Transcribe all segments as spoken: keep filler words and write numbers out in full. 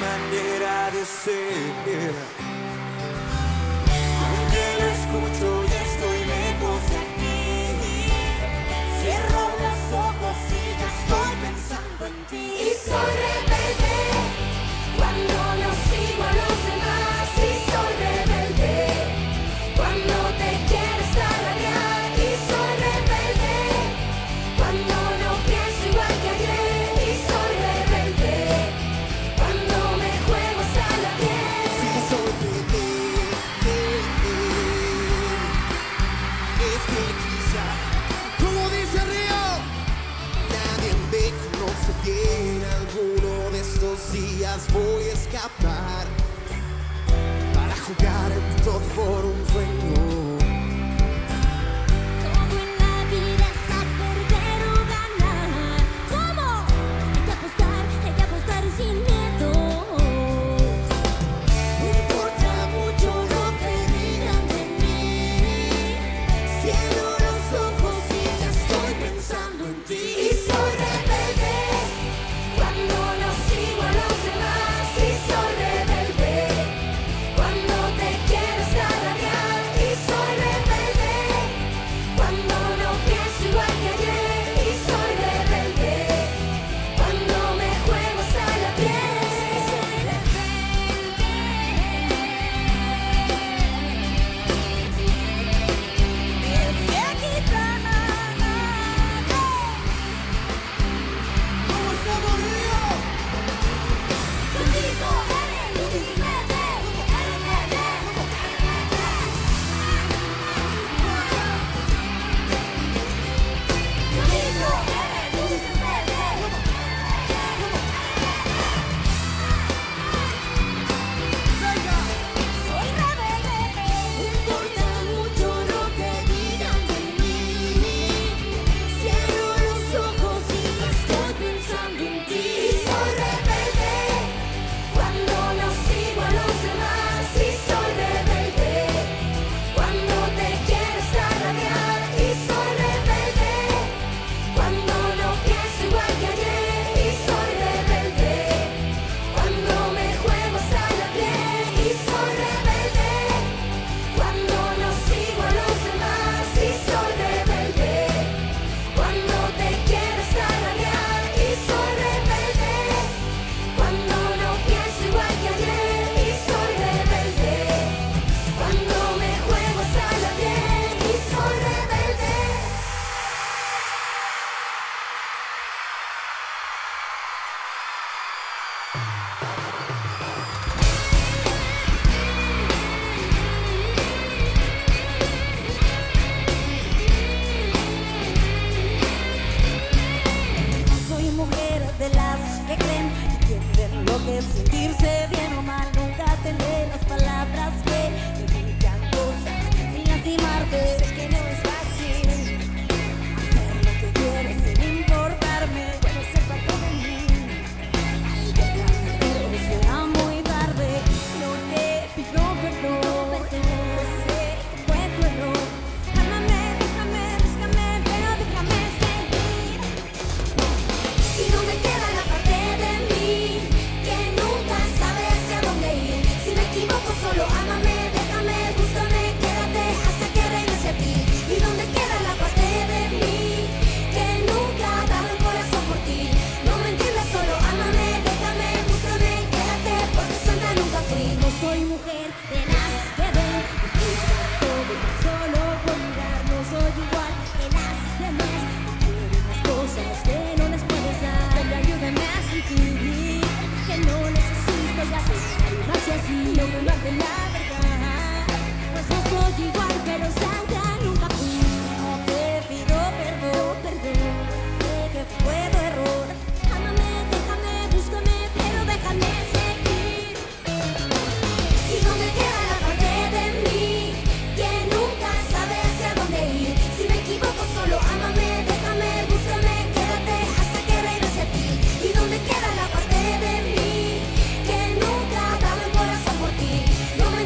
manera de ser. Aunque lo escucho y estoy lejos de ti, cierro los ojos y ya estoy pensando en ti. Y soy rebelde cuando no sigo a los demás. Y soy rebelde cuando te quieres tararear. Y soy rebelde cuando no pienso igual que ayer. Y soy rebelde cuando me juego hasta la piel. Sí, soy rebelde. Es que quizá, como dice Río, nadie me conoce bien. Alguno de estos días voy a escapar para jugar en todo por un sueño. Todo en la vida es a perder o ganar. ¿Cómo? Hay que apostar, hay que apostar sin miedo. No importa mucho lo que digan de mí, cierro los ojos y ya estoy pensando en ti. Y soy rebelde cuando no sigo a los demás. Y soy rebelde cuando te quieres tararear. Y soy rebelde cuando no pienso igual que ayer. Y soy rebelde cuando me juego hasta la piel. Soy rebelde. Y es que quizá ¿Cómo estamos, Río? contigo eres luz verde, rebelde, contigo eres luz verde. Soy rebelde, No importa mucho lo que digan de mí, cierro los ojos y ya estoy pensando en ti. y soy rebelde cuando no sigo a los demás. Y soy rebelde cuando te quieres tararear. Y soy rebelde cuando no pienso igual que ayer. Y soy rebelde cuando me juego hasta la piel. Y soy rebelde cuando no sigo a los demás. Y soy rebelde cuando te quieres tararear. Y soy rebelde cuando no pienso igual que ayer. Y soy rebelde cuando me juego hasta la piel. Y soy rebelde. Soy mujer de las que creen y entienden lo que es sentirse bien o mal. Nunca tendré las palabras que me digan cosas sin lastimarte. Sé que no es fácil hacer lo que quieres sin importarme. Puedo ser parte de mí. Ay, déjame, pero será muy tarde. No te pido perdón, yo sé que fue tu error. Ámame, déjame, búscame, pero déjame sentir. ¿Y dónde queda la parte de mí que nunca sabe hacia dónde ir? Si me equivoco solo ámame, déjame, búscame, quédate hasta que regrese a ti. ¿Y dónde queda la parte de mí que nunca ha dado el corazón por ti? No me entiendas, solo ámame, déjame, búscame, quédate, porque santa nunca fui. No soy mujer de las que ven y juzgan todo tan solo por mirar. No soy igual que las demás, que quieren las cosas que no les puedes dar. Que ayúdame a sentir que no necesito ya más y así no me mate la verdad. Pues no soy igual, pero santa nunca fui. No te pido perdón, perdón, sé que fue tu error. Ámame, déjame, búscame, pero déjame seguir. ¿Y dónde queda la parte de mí que nunca sabe hacia dónde ir? Si me equivoco solo ámame, déjame, búscame, quédate hasta que regrese a ti. ¿Y dónde queda la parte de mí que nunca ha dado el corazón por ti? No me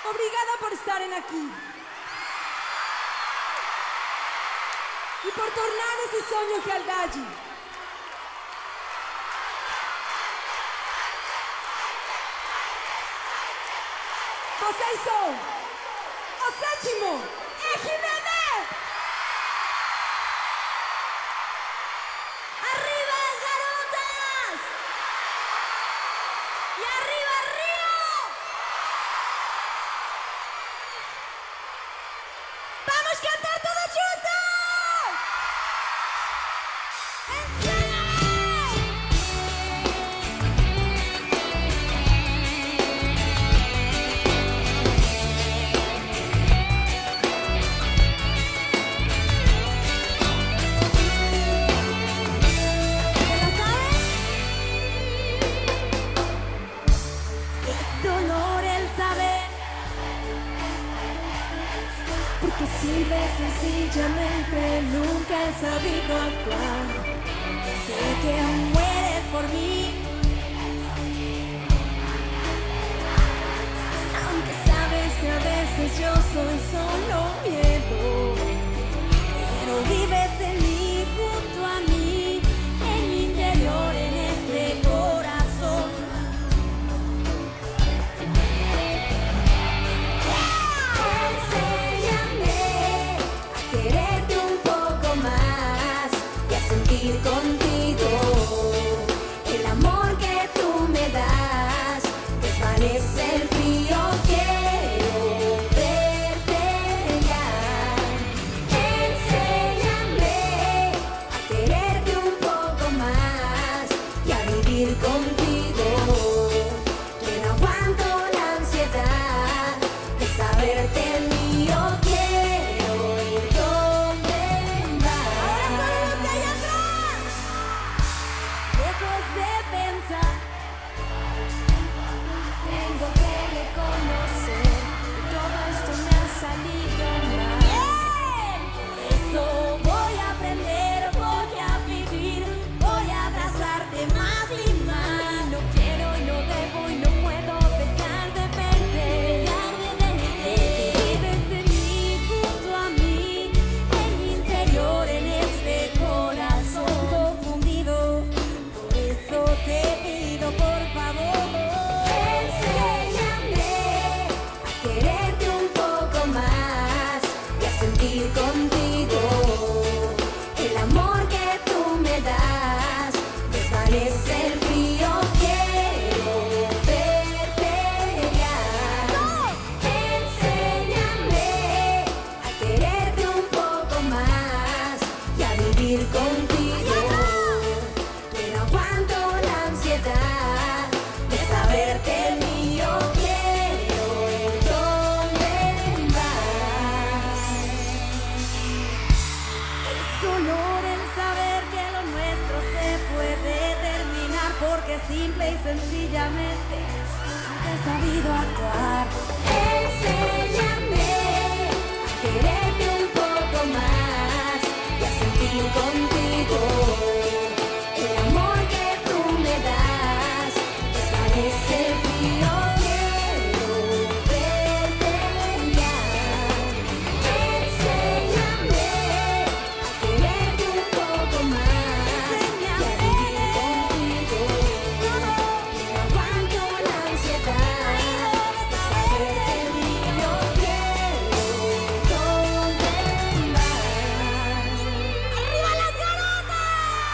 Obrigada por estarem aqui. E por tornar esse sonho realidade. Vocês são o sétimo R B D! ¡Arriba las garotas! ¡Y arriba Río! ¡Vamos a cantar todos juntos! ¡Enséñame! ¿Te la sabes? Es dolor el saber, porque simple y sencillamente nunca he sabido actuar. Sé que mueres por mí, aunque sabes que a veces yo soy solo miedo, pero vives en mí, junto a mí, en mi interior, en este corazón. Enséñame a quererte un poco más y a sentir contigo el amor que tú me das. Desvanece el frío, quiero verte ya. Enséñame a quererte un poco más y a vivir contigo. Que no aguanto la ansiedad de saberte mío, quiero ir donde vas. Ahora solo los de allá atrás. Lejos de pensar, tengo que reconocer que todo esto me ha salido mal. Por eso voy a aprender, voy a vivir, voy a abrazarte más y más. No quiero y no debo y no puedo dejar de verte. Porque vives en mí, junto a mí, en mi interior, en este corazón confundido. Por eso te pido, por favor, enséñame a quererte un poco más y a sentir contigo el amor que tú me das. Desvanece el frío, quiero verte ya. Enséñame a quererte un poco más y a vivir contigo. Que no aguanto la ansiedad de saberte mío, quiero ir donde vas. Es dolor el saber que lo nuestro se puede terminar, porque simple y sencillamente nunca he sabido actuar. Enséñame a quererte un poco más y a sentir contigo el amor que tú me das. Desvanece el frío, quiero verte ya. Enséñame a quererte un poco más y a vivir contigo. Que no aguanto la ansiedad de saberte mío, quiero donde vas. ¡Arriba las garotas!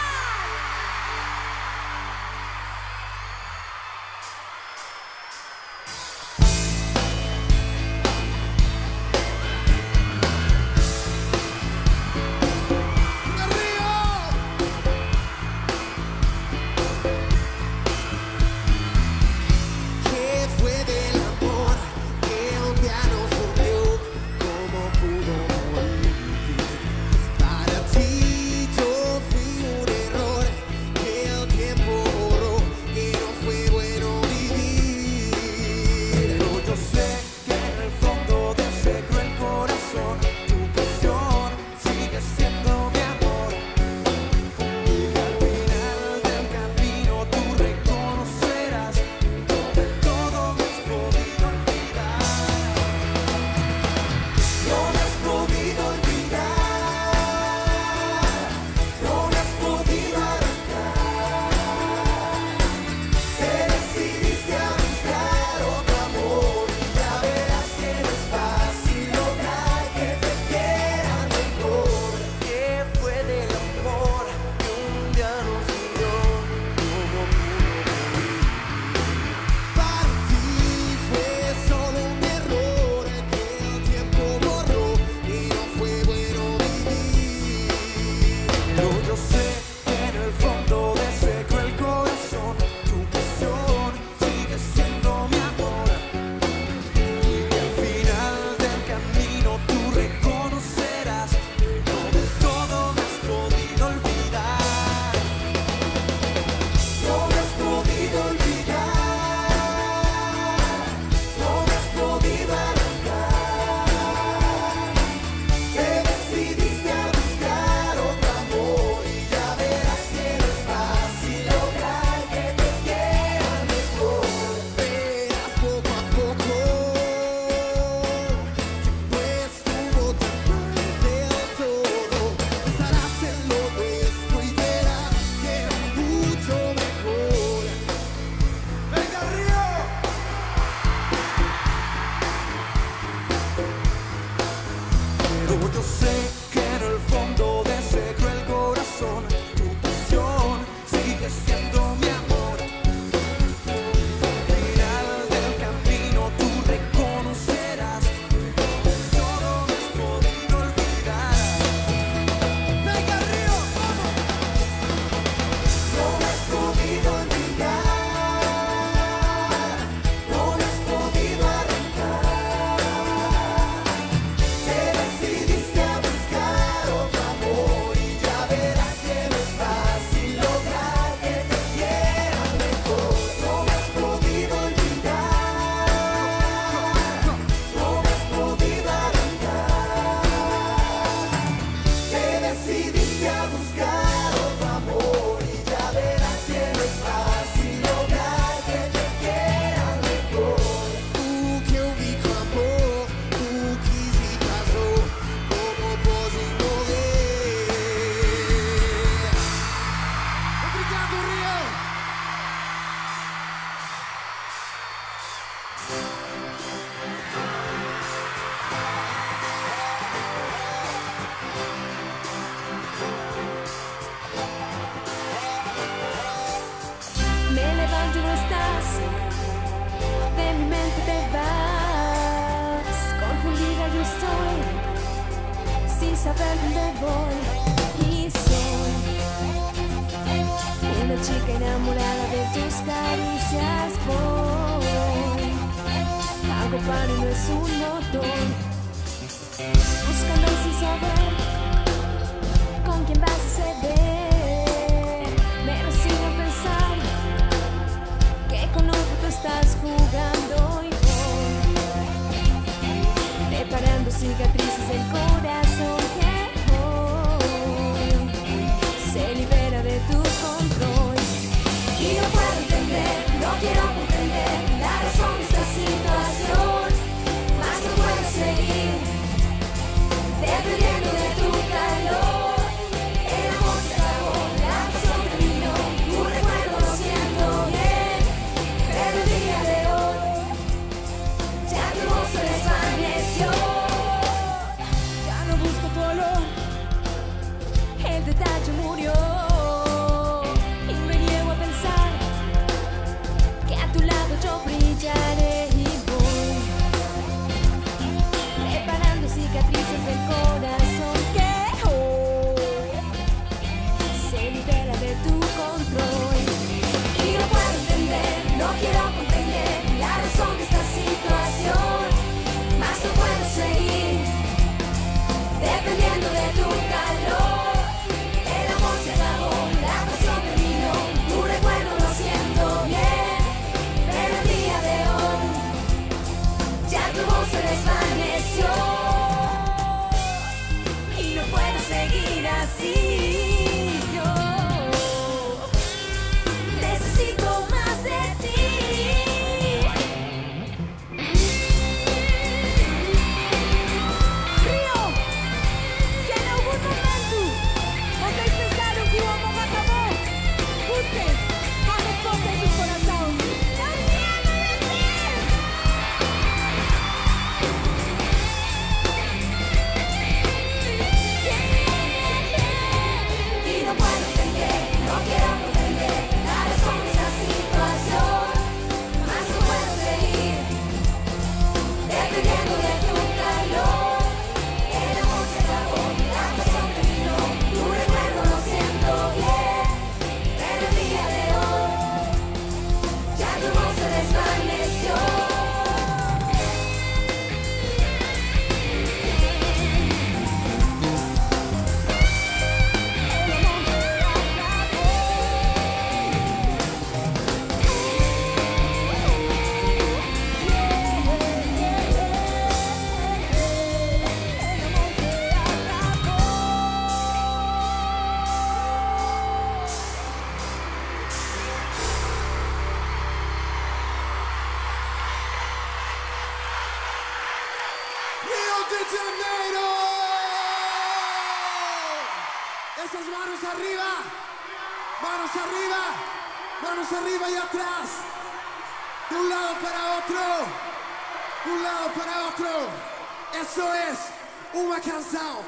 saber dónde voy. Y soy una chica enamorada de tus caricias. Voy hago pan y no es un motor, buscando sin saber con quién vas a ceder. Me resigno a pensar que con otro tú estás jugando y voy reparando cicatrices del corazón que hoy se libera de tu control. Y no puedo entender, no quiero comprender la razón de esta situación, más no puedo seguir dependiendo de tu calor. El amor se acabó, la pasión terminó, tu recuerdo lo siento bien, pero el día de hoy ya tu voz se desvaneció. Ya no busco tu olor, el detalle murió. Y me niego a pensar que a tu lado yo brillaré y voy reparando cicatrices del corazón que hoy se libera de tu control. Y no puedo entender, no quiero comprender la razón de esta situación, más no puedo seguir dependiendo de tu calor. El amor se acabó, la pasión terminó, tu recuerdo lo siento bien, pero el día de hoy ya tu voz se desvaneció. Y no puedo seguir así, yo necesito más de ti. Rio, se en algún momento vocês pensaram que o amor acabou, busquem a resposta em seu coração. Eu te amo, Brasil! Y no puedo entender, no quiero comprender la razón de esta situación, más no puedo seguir dependiendo de tu calor. El amor se acabó, la pasión terminó, tu recuerdo lo siento bien, pero el día de hoy ya tu voz se desvaneció. Rio de Janeiro. Esas manos arriba, manos arriba, manos arriba y atrás. De un lado para otro, de un lado para otro. Eso es una canción.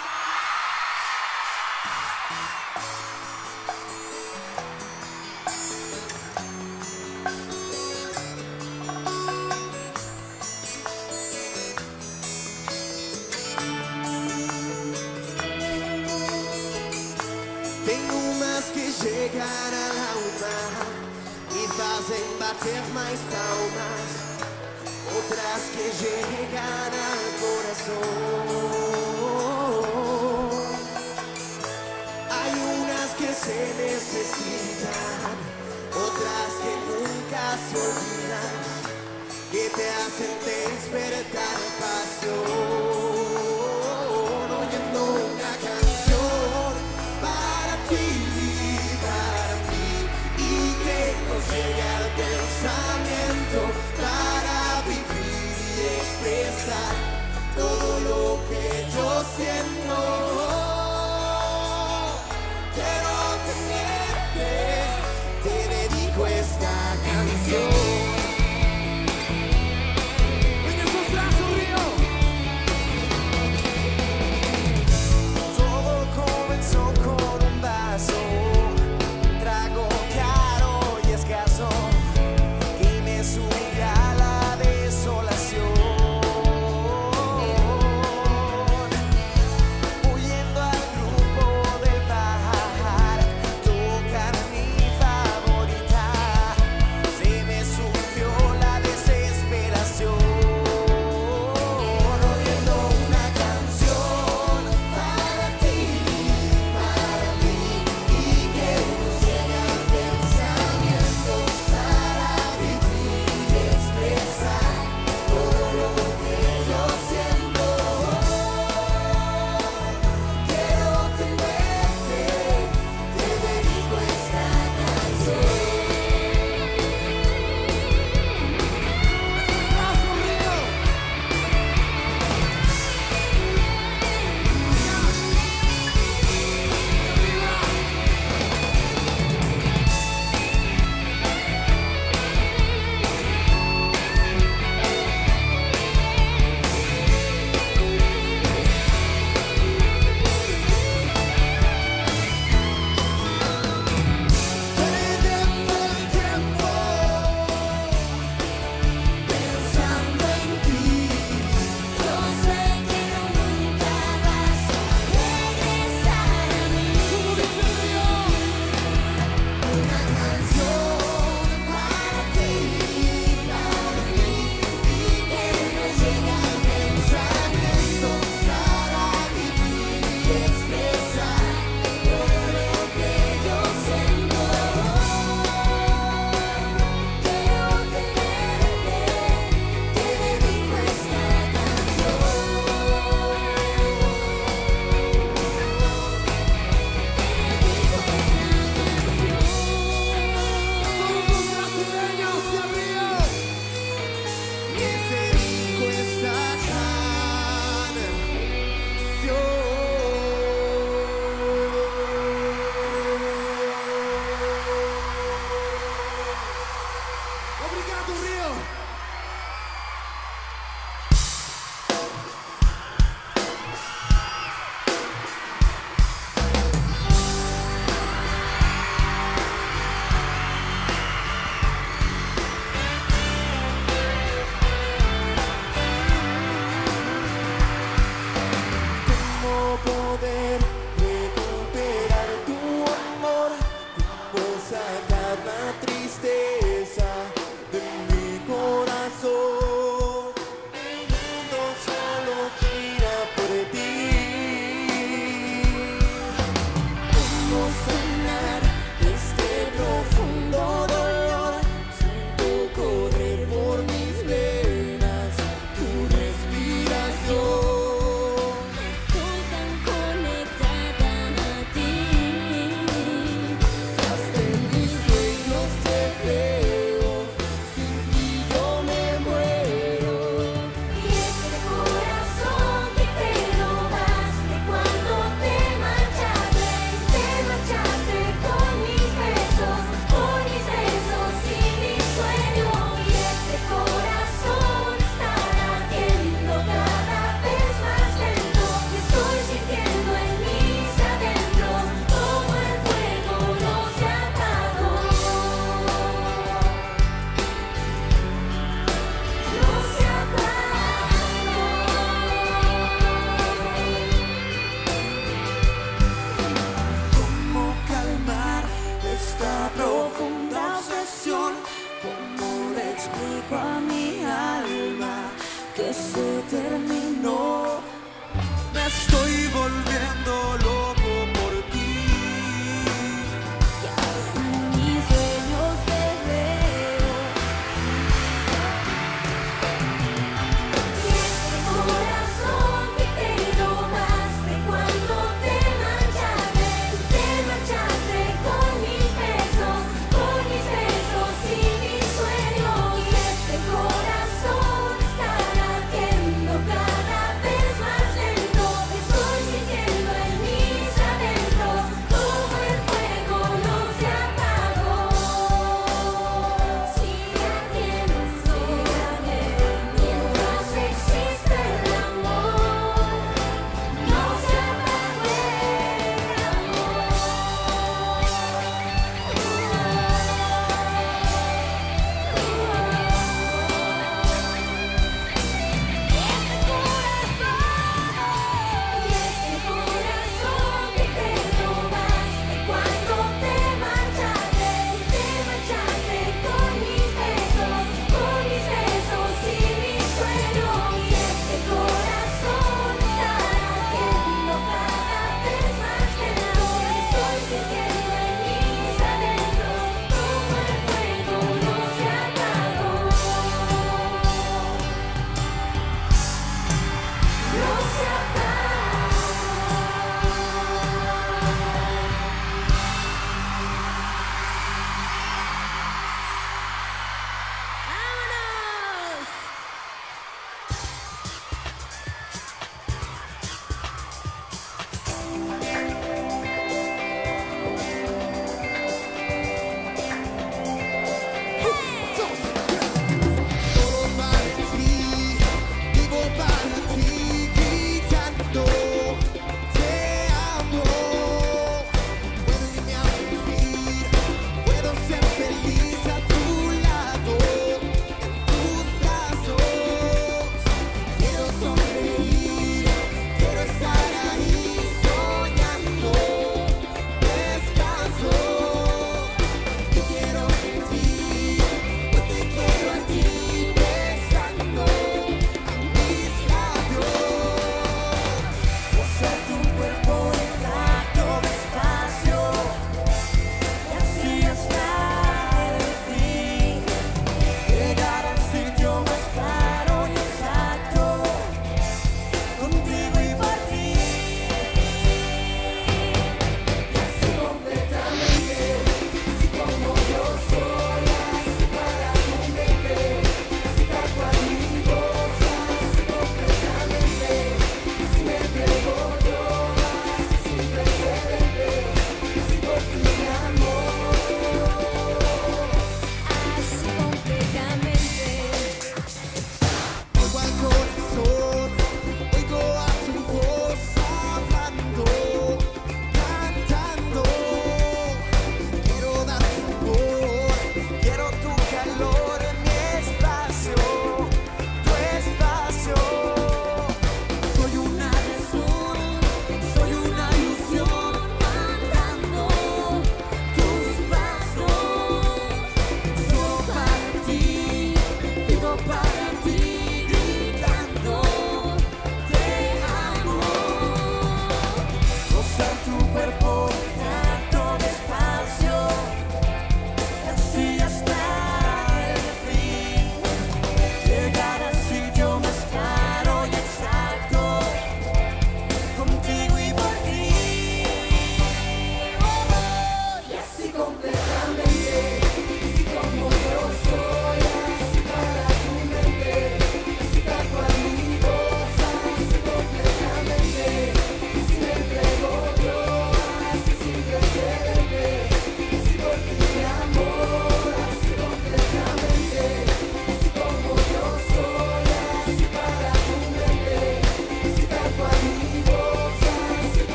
Tem umas que chegam à alma e fazem bater mais palmas, outras que chegam ao coração. Hay unas que se necesitan, otras que nunca se olvidan, que te hacen despertar pasión. Oyendo una canción para ti, para mí, y que nos llegue al pensamiento para vivir y expresar todo lo que yo siento. Quiero tenerte, te dedico esta canción. En esos brazos.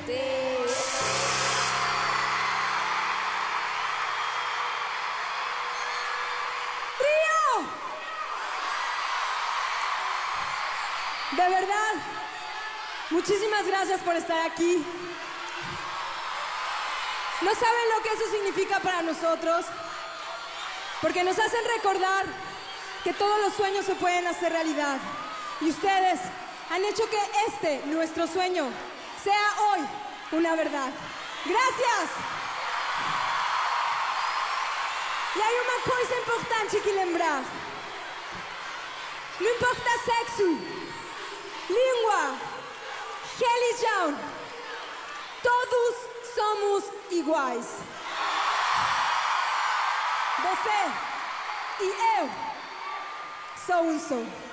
gente. ¡Río! De verdad, muchísimas gracias por estar aquí. No saben lo que eso significa para nosotros, porque nos hacen recordar que todos los sueños se pueden hacer realidad. Y ustedes han hecho que este, nuestro sueño, sea hoy una verdad. ¡Gracias! E aí uma coisa importante que lembrar. Não importa sexo, língua, religião, todos somos iguais. Você e eu sou um só.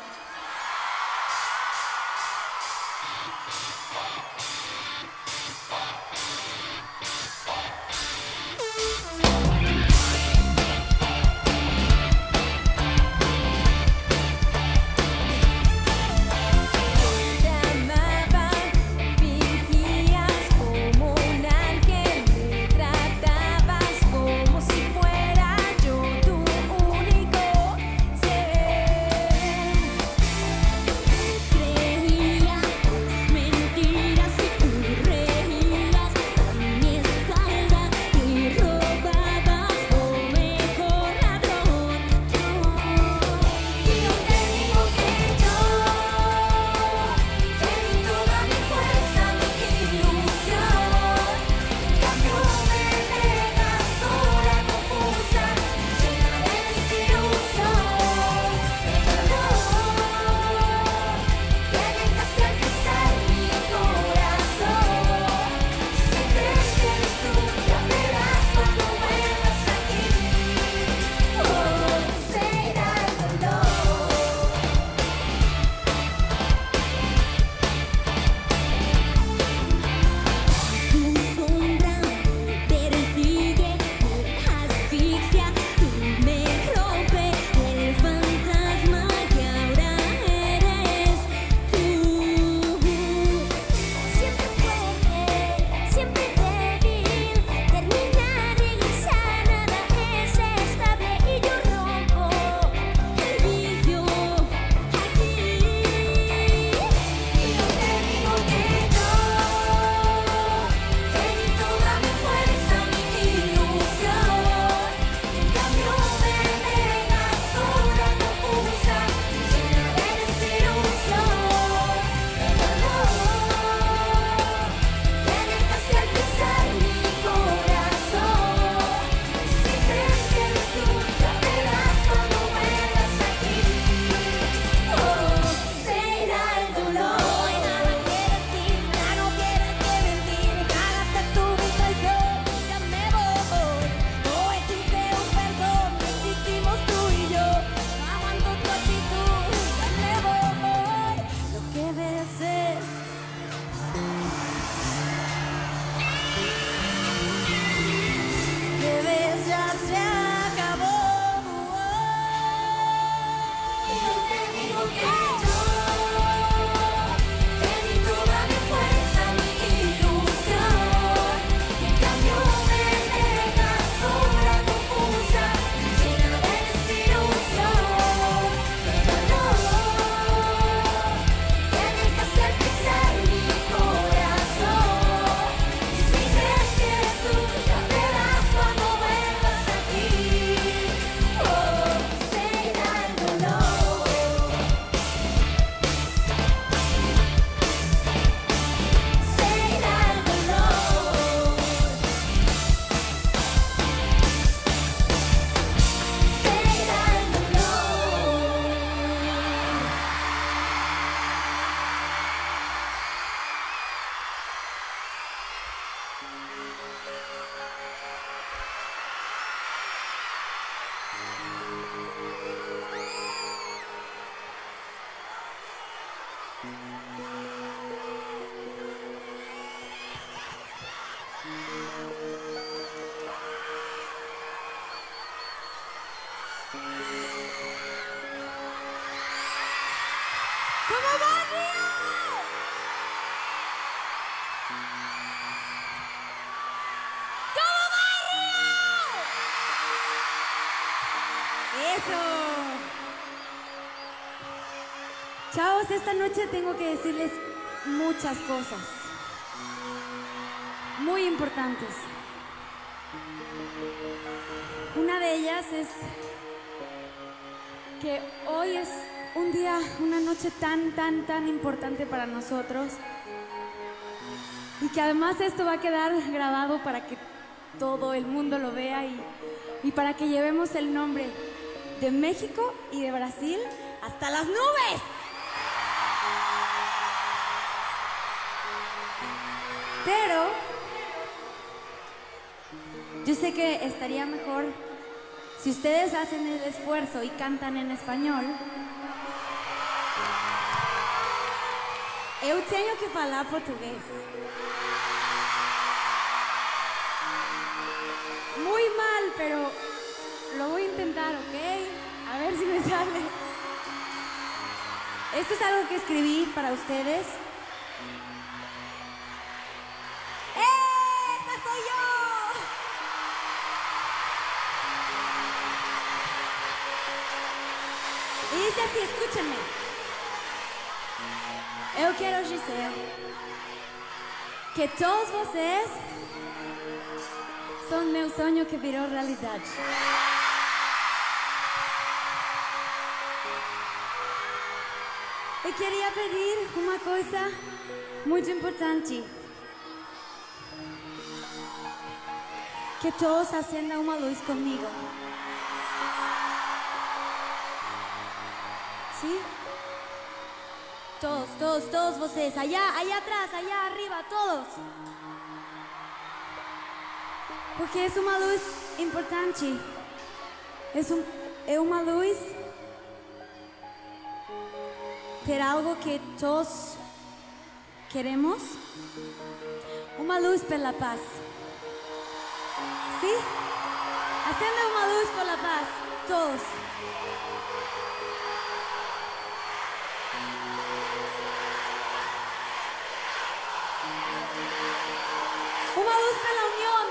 ¿Cómo va, Río? Eso. Chavos, esta noche tengo que decirles muchas cosas muy importantes. Una de ellas es que hoy es un día, una noche tan, tan, tan importante para nosotros y que además esto va a quedar grabado para que todo el mundo lo vea y, y para que llevemos el nombre de México y de Brasil hasta las nubes. Pero yo sé que estaría mejor si ustedes hacen el esfuerzo y cantan en español. Eu tenho que falar portugués. Muy mal, pero lo voy a intentar, ¿ok? A ver si me sale. Esto es algo que escribí para ustedes. ¡Esa soy yo! E dice así, escúchenme. Eu quero dizer que todos vocês são meu sonho que virou realidade. E queria pedir uma coisa muito importante. Que todos acendam uma luz comigo. ¿Sí? Todos, todos, todos vocês. Allá, allá atrás, allá arriba, todos. Porque é uma luz importante. É, um, é uma luz por algo que todos queremos. Uma luz pela paz. ¿Sí? Acenda uma luz pela paz. Todos. Uma luz pela união,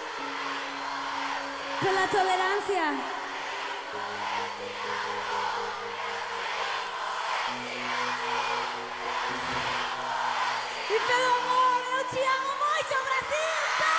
pela tolerância. E pelo amor. Eu te amo muito, Brasil!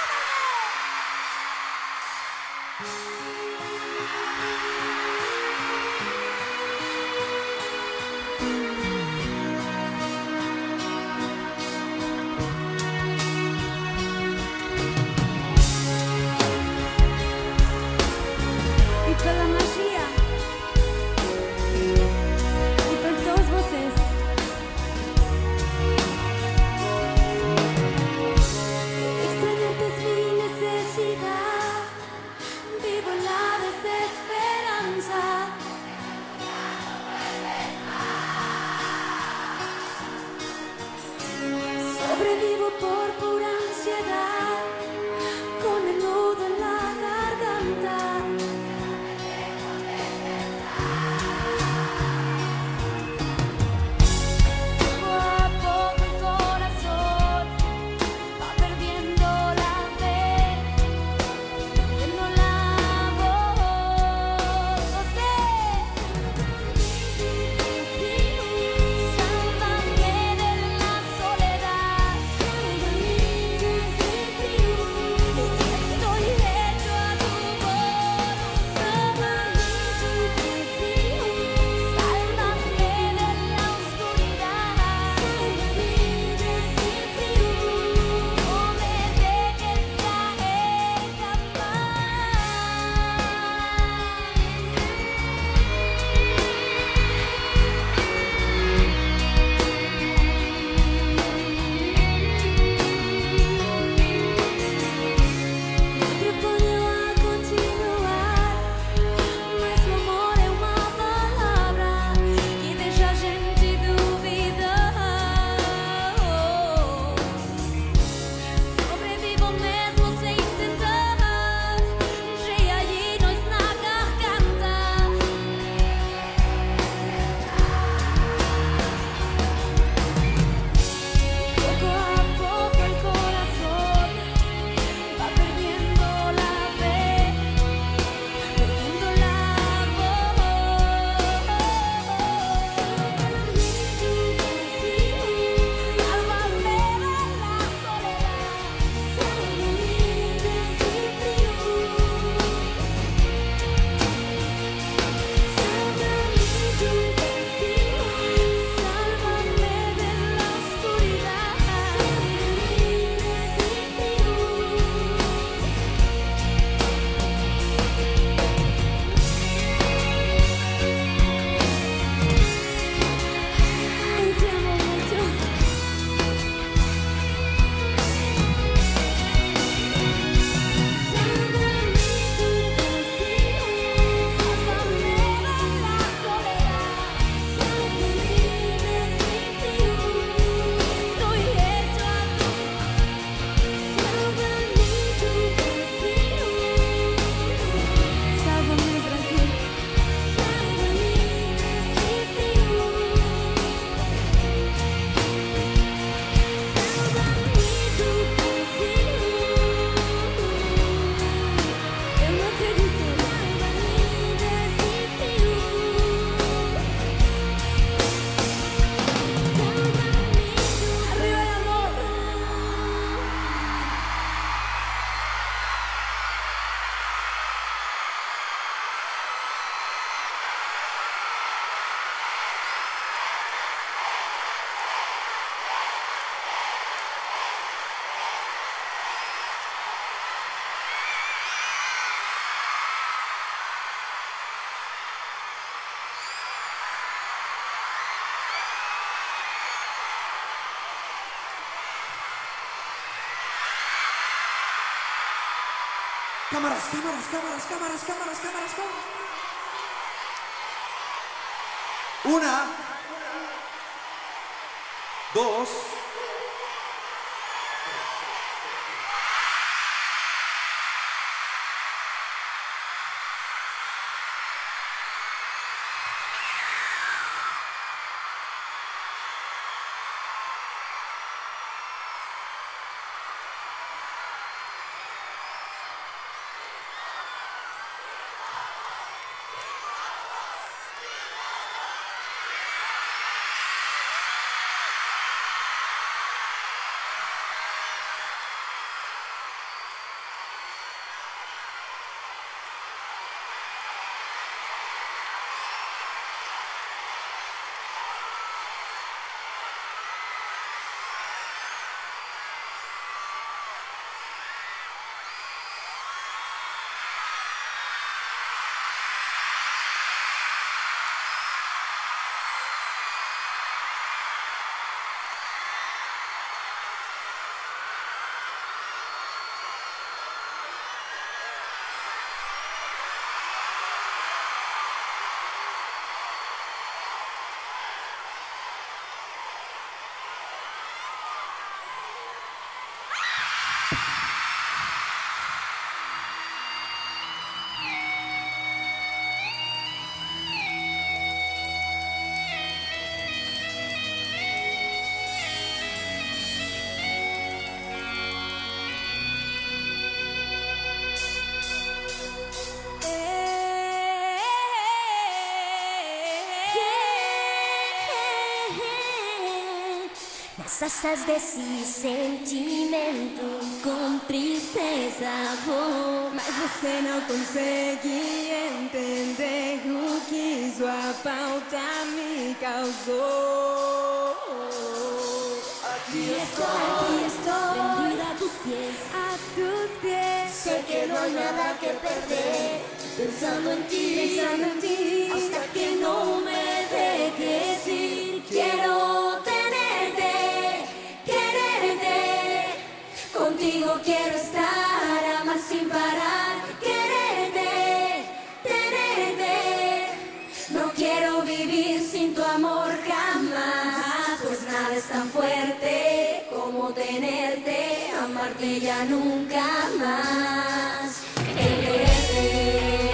Pela magia e por todos vocês. Cámaras, cámaras, cámaras, cámaras, cámaras, cámaras, cámaras. Una, dos. Asas desse sentimento com tristeza vou. Mas você não consegue entender o que sua falta me causou. Aqui estou, aqui estou, rendida a tus pies, a tus pies. Sé que no hay nada que perder, pensando en ti, pensando en ti. Hasta que no me dejes ir, quiero tenerte, quererte. Contigo quiero estar, amar sin parar, quererte, tenerte. No quiero vivir sin tu amor jamás, pues nada es tan fuerte como tenerte, amarte ya nunca más. Quererte.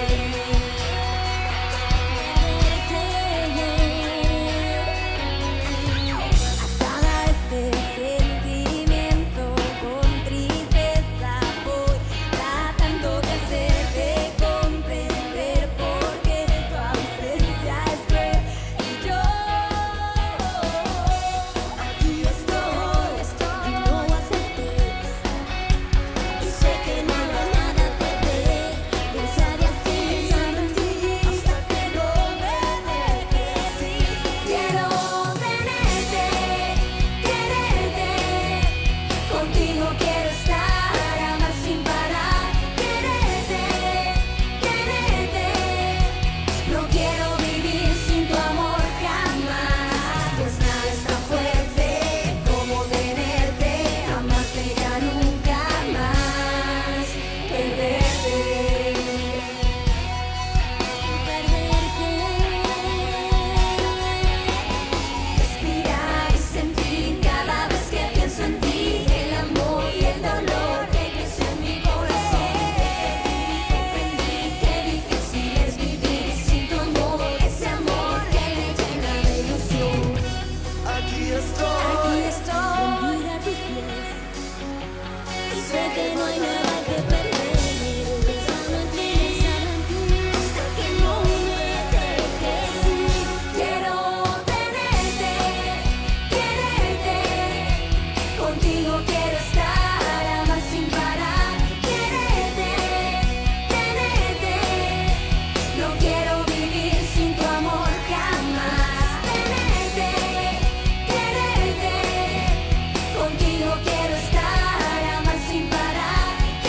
Contigo quiero estar, amar sin parar.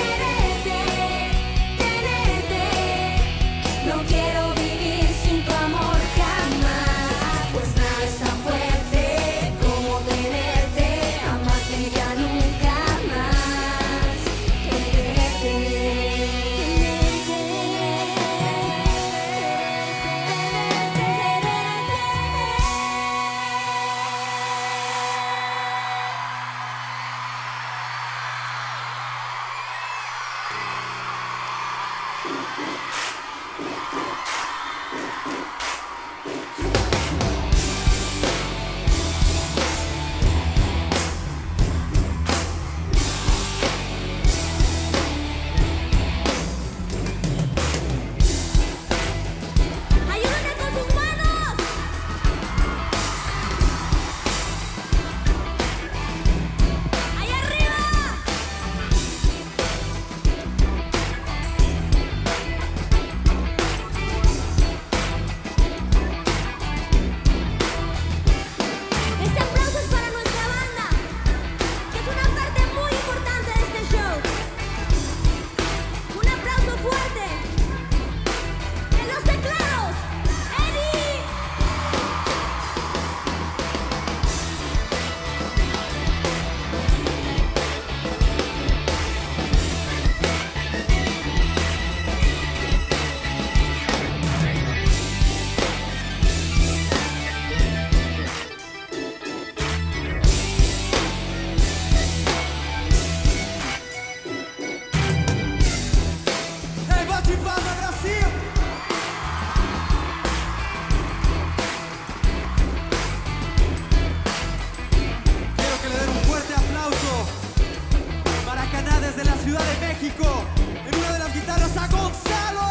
Ciudad de México, en una de las guitarras a Gonzalo.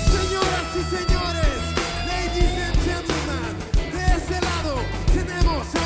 Señoras y señores, ladies and gentlemen, de ese lado tenemos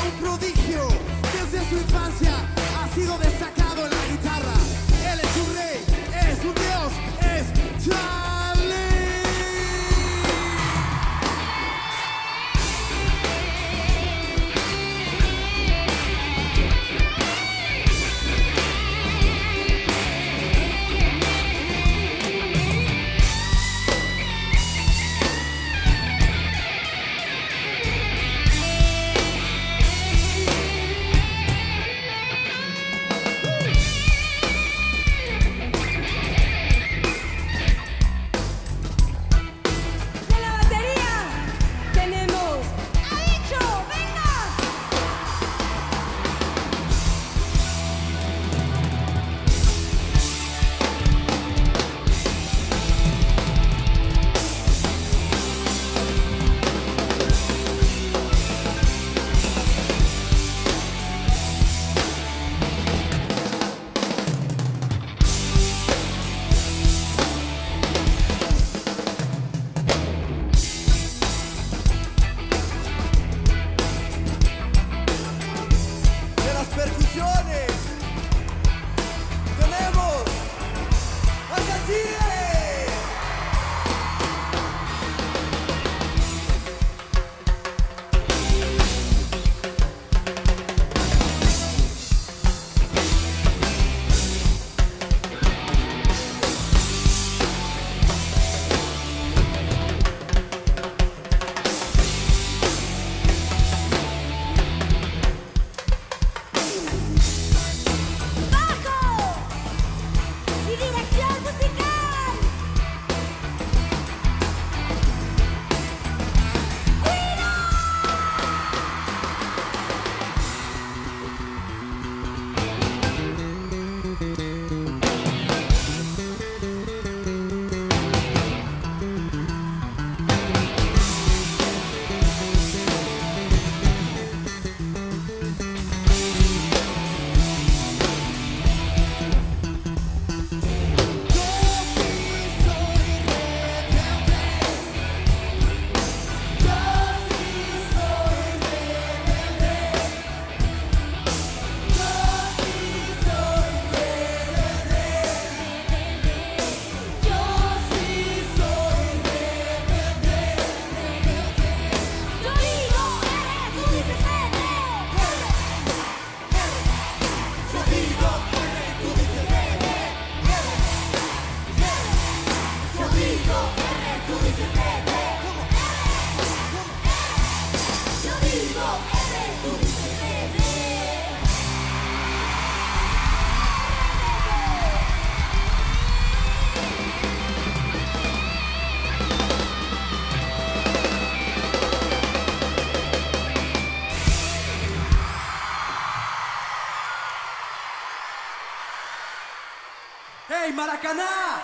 Maracaná!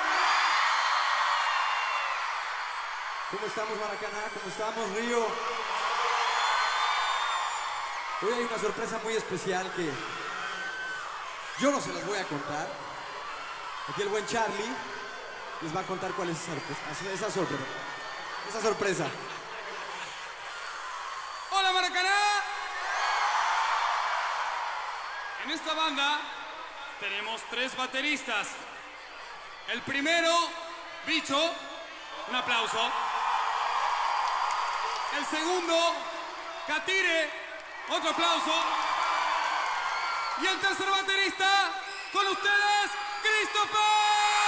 ¿Cómo estamos, Maracaná? ¿Cómo estamos, Río? Hoy hay una sorpresa muy especial que yo no se las voy a contar. Aquí el buen Charlie les va a contar cuál es esa sorpresa. Esa sorpresa. Esa sorpresa. ¡Hola, Maracaná! En esta banda tenemos tres bateristas. El primero, Bicho, un aplauso. El segundo, Catire, otro aplauso. Y el tercer baterista, con ustedes, Christopher.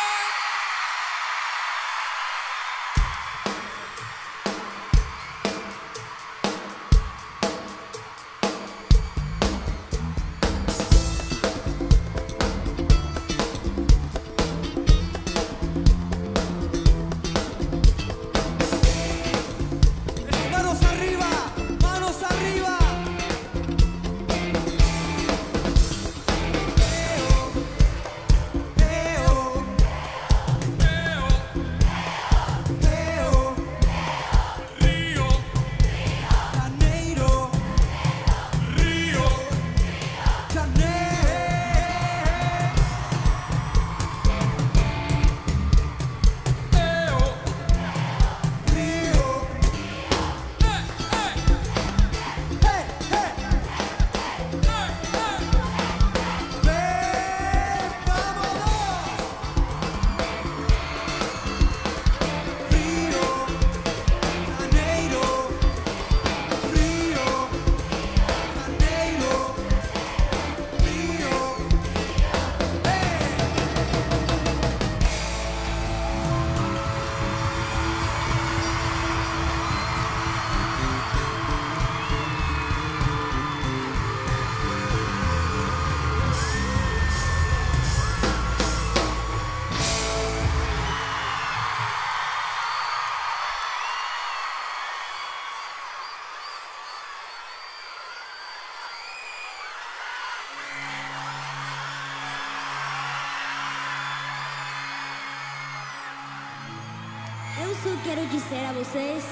Eu só quero dizer a vocês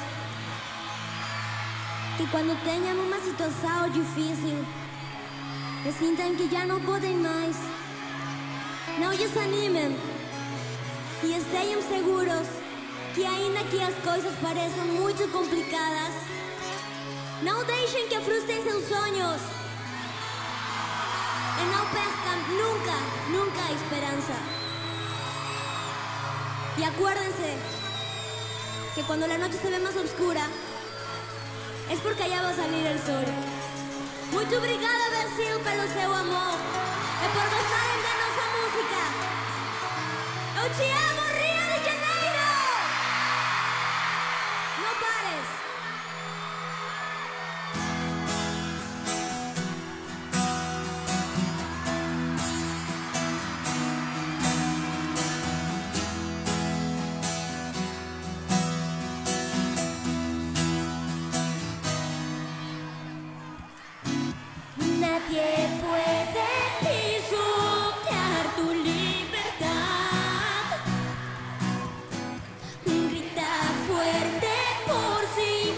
que quando tenham uma situação difícil e sintam que já não podem mais, não desanimem e estejam seguros que ainda que as coisas pareçam muito complicadas, não deixem que frustrem seus sonhos e não percam nunca, nunca a esperança. Y acuérdense que cuando la noche se ve más oscura es porque allá va a salir el sol. Muito obrigada, Brasil, pelo seu amor e por gostarem da nossa música. Eu te amo, Rio de Janeiro! Não pares! Nadie puede pisotear tu libertad. Grita fuerte por si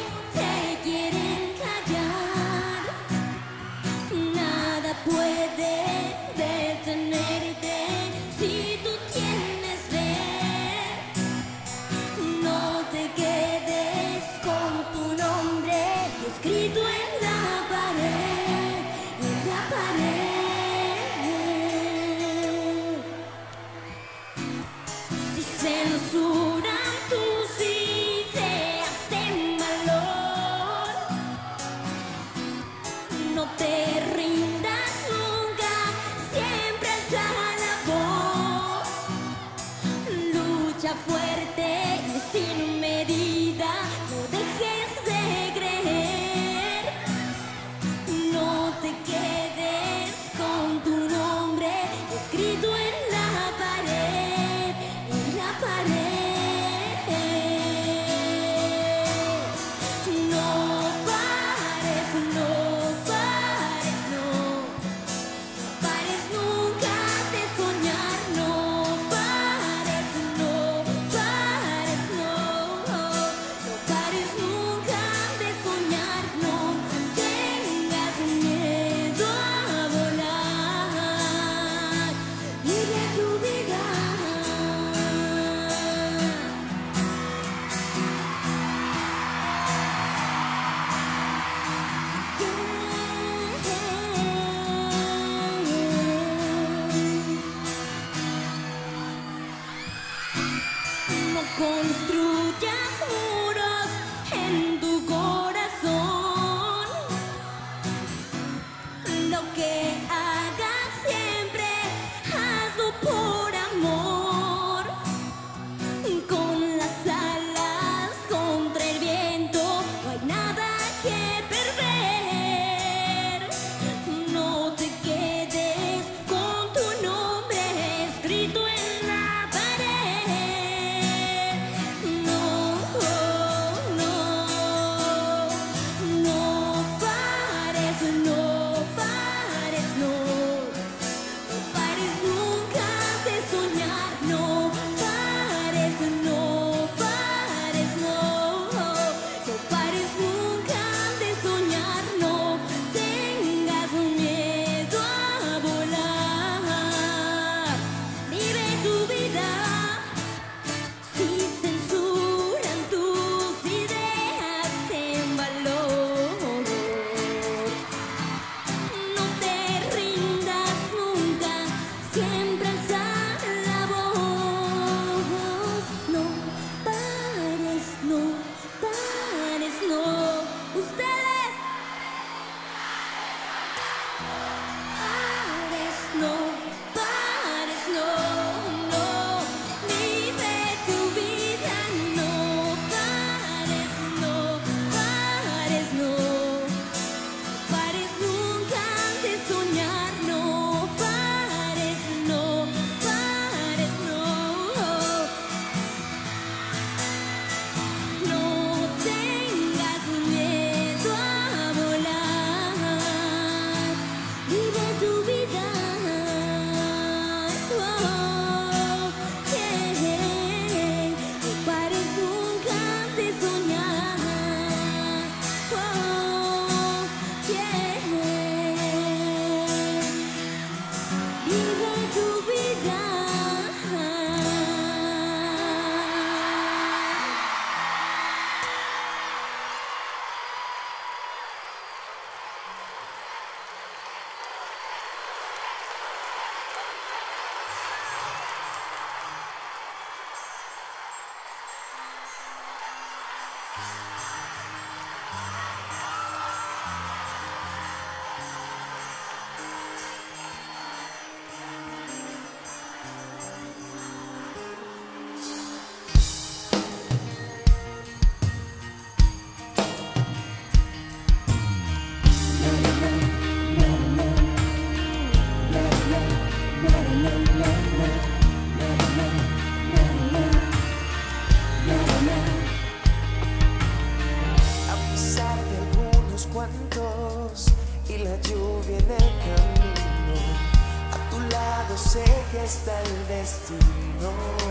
lado sé que está el destino.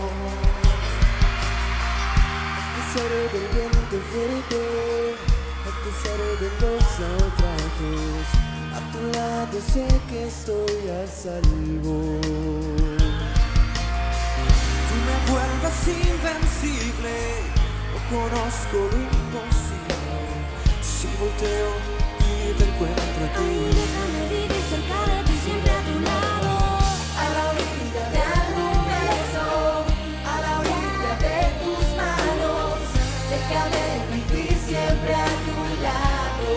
A pesar del viento fuerte, a pesar de los naufragios, a tu lado sé que estoy a salvo. Tú me vuelves invencible, no conozco lo imposible. Si volteo y te encuentro a ti. Ay, déjame vivir cerca de ti, siempre a tu lado. A la orilla de algún beso, a la orilla de tus manos, déjame vivir siempre a tu lado.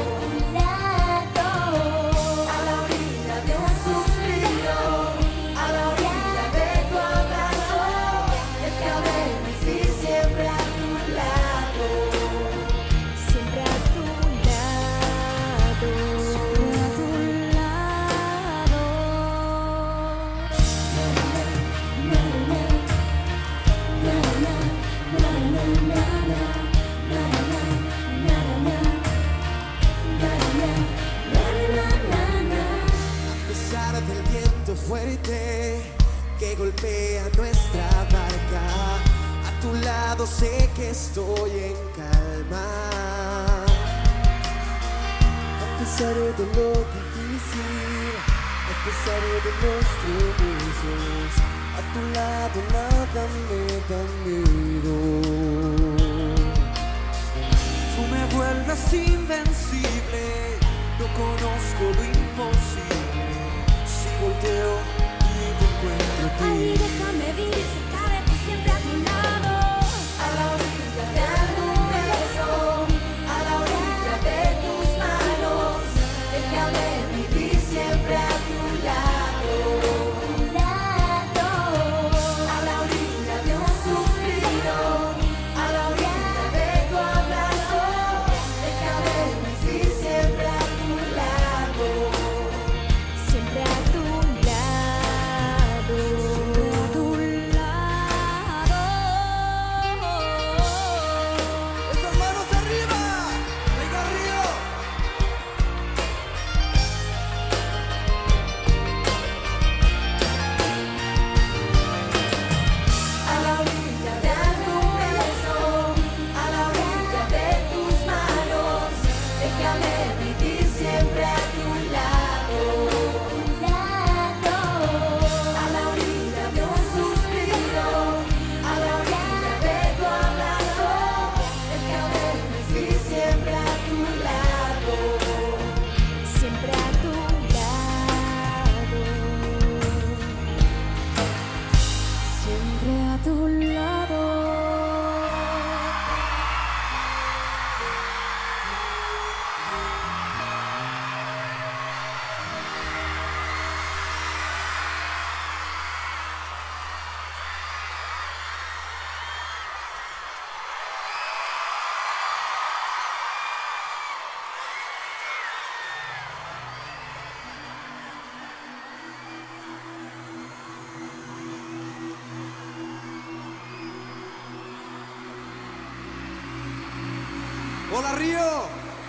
A la orilla de un suspiro, a la orilla de tu abrazo, déjame vivir siempre a tu lado. Siempre a tu lado. Siempre a tu lado. A pesar del viento fuerte que golpea nuestra barca, a tu lado sé que estoy en calma. A pesar de lo difícil, a pesar de los tropiezos, a tu lado nada me da miedo. Tú me vuelves invencible, no conozco lo imposible. Si volteo y te encuentro a Ay, ti. déjame vivir cerca de ti, siempre a tu lado. A la orilla de algún beso, a la orilla de tus manos, déjame vivir siempre a tu lado. A la orilla de un suspiro, a la orilla de tu abrazo, déjame vivir siempre a tu lado. Siempre a tu lado. Siempre a tu lado. ¡Esas manos arriba! ¡Venga, Río! A la orilla de algún beso, a la orilla de tus manos, déjame vivir siempre a tu lado. A la orilla de un suspiro, a la orilla de tu abrazo, déjame vivir siempre a tu lado. Siempre a tu lado. Siempre a tu lado. ¡Hola, Río!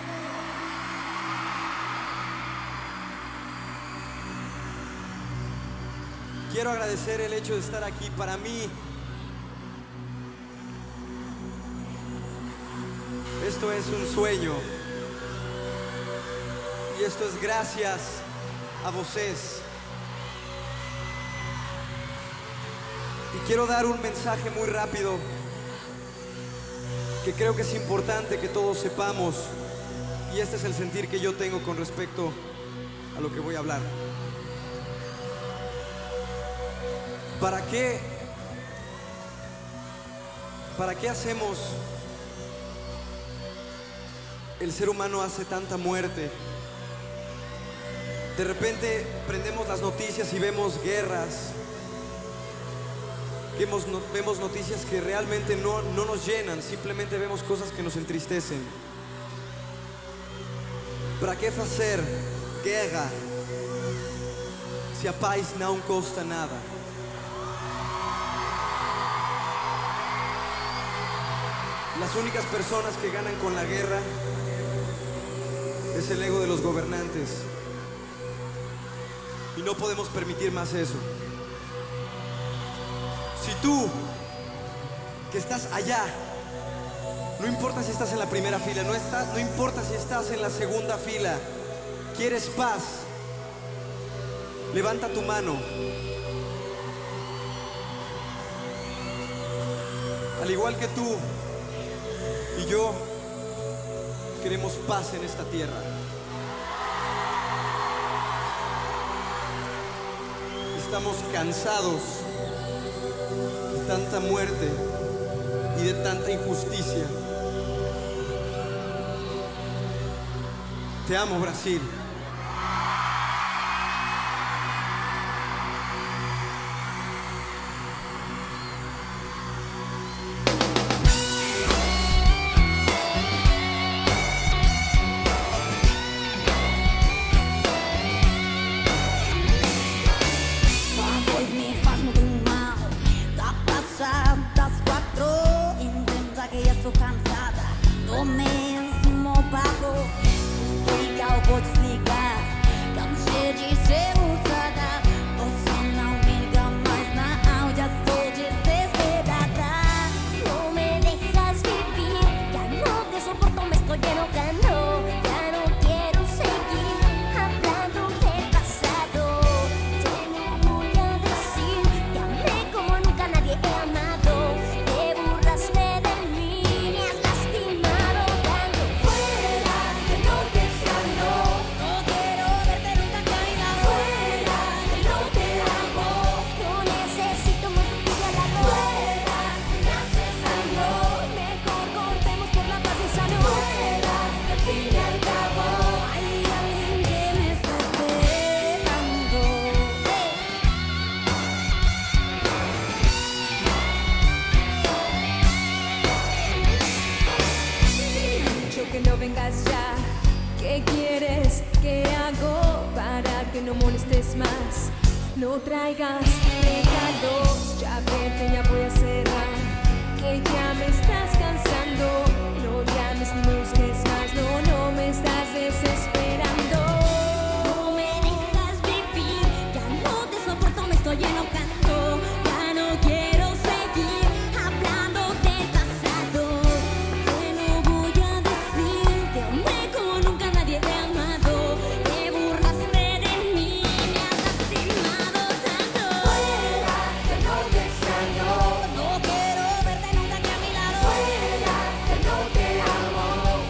Quiero agradecer el hecho de estar aquí. Para mí, esto es un sueño. Y esto es gracias a vocês. Y quiero dar un mensaje muy rápido que creo que es importante que todos sepamos, y este es el sentir que yo tengo con respecto a lo que voy a hablar. ¿Para qué? ¿Para qué hacemos? El ser humano hace tanta muerte. De repente prendemos las noticias y vemos guerras. Vemos, no, vemos noticias que realmente no, no nos llenan, simplemente vemos cosas que nos entristecen. Para que fazer guerra se a paz não custa nada? Las únicas personas que ganan con la guerra es el ego de los gobernantes. Y no podemos permitir más eso. Si tú, que estás allá, no importa si estás en la primera fila, no, estás, no importa si estás en la segunda fila, quieres paz, levanta tu mano. Al igual que tú y yo, queremos paz en esta tierra. Estamos cansados de tanta muerte y de tanta injusticia. Te amo, Brasil. No mesmo pago, legal, vou desligar. Cansei de ser usada. Você não me liga mais na áudio, estou desesperada. No me dejas vivir, ya no te soporto, me estoy enojando. Ya no quiero seguir hablando del pasado. Te lo voy a decir, te amé como nunca nadie he amado. Te burlaste de mí, me has lastimado tanto. Fuera, que no te extraño. No quiero verte nunca caída. Fuera, que no te amo. No necesito más de ti al lado. Fuera, me haces daño. Mejor cortemos por la paz y sano. Fuera, que al fin y al cabo Hay alguien que me está esperando. Dicho que no vengas ya. ¿Qué quieres? ¿Qué hago para que no molestes más? No traigas regalos, ya vete, ya voy a cerrar. Que ya me estás cansando. No llames ni me busques más. No, no me estás desesperando. No me dejas vivir, ya no te soporto, me estoy enojando. Ya no quiero seguir hablando del pasado. Te lo voy a decir, te amé como nunca nadie te ha amado. Te burlaste de mí, me has lastimado tanto. fuera, que no te extraño. No quiero verte nunca aquí a mi lado. Fuera, que no te amo.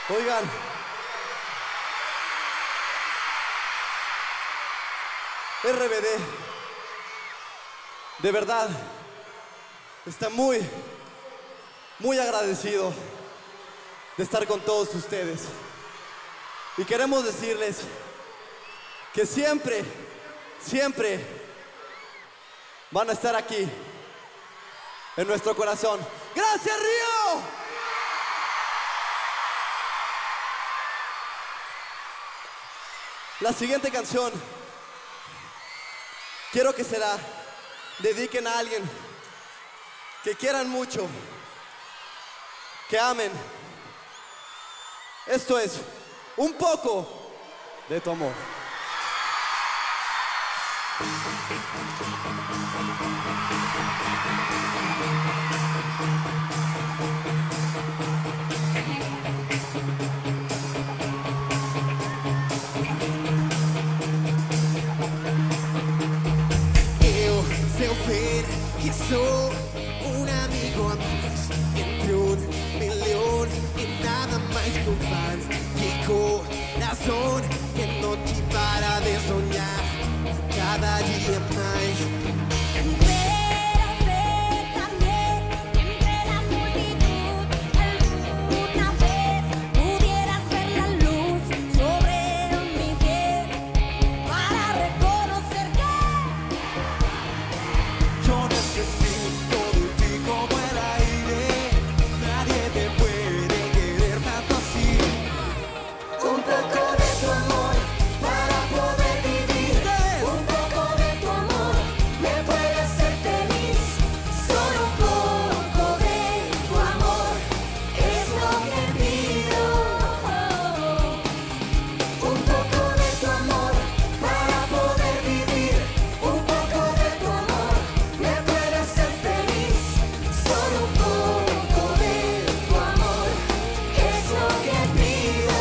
Oigan, R B D, de verdad, está muy, muy agradecido de estar con todos ustedes. Y queremos decirles que siempre, siempre van a estar aquí, en nuestro corazón. ¡Gracias, Río! La siguiente canción quiero que se la dediquen a alguien que quieran mucho, que amen. Esto es Un poco de tu amor. Eu, seu ver que sou um amigo a mais, entre um milhão e nada mais que um fan. Que corazón que no te para de soñar cada día más. Pero sé también que entre la multitud alguna vez pudieras ver la luz sobre mi piel para reconocer que Yo necesito de ti como el aire, nadie te puede querer tanto así. Un poco de tu amor para poder vivir, un poco de tu amor me puede hacer feliz. Solo un poco de tu amor es lo que pido. Un poco de tu amor para poder vivir, un poco de tu amor me puede hacer feliz. Solo un poco de tu amor es lo que pido.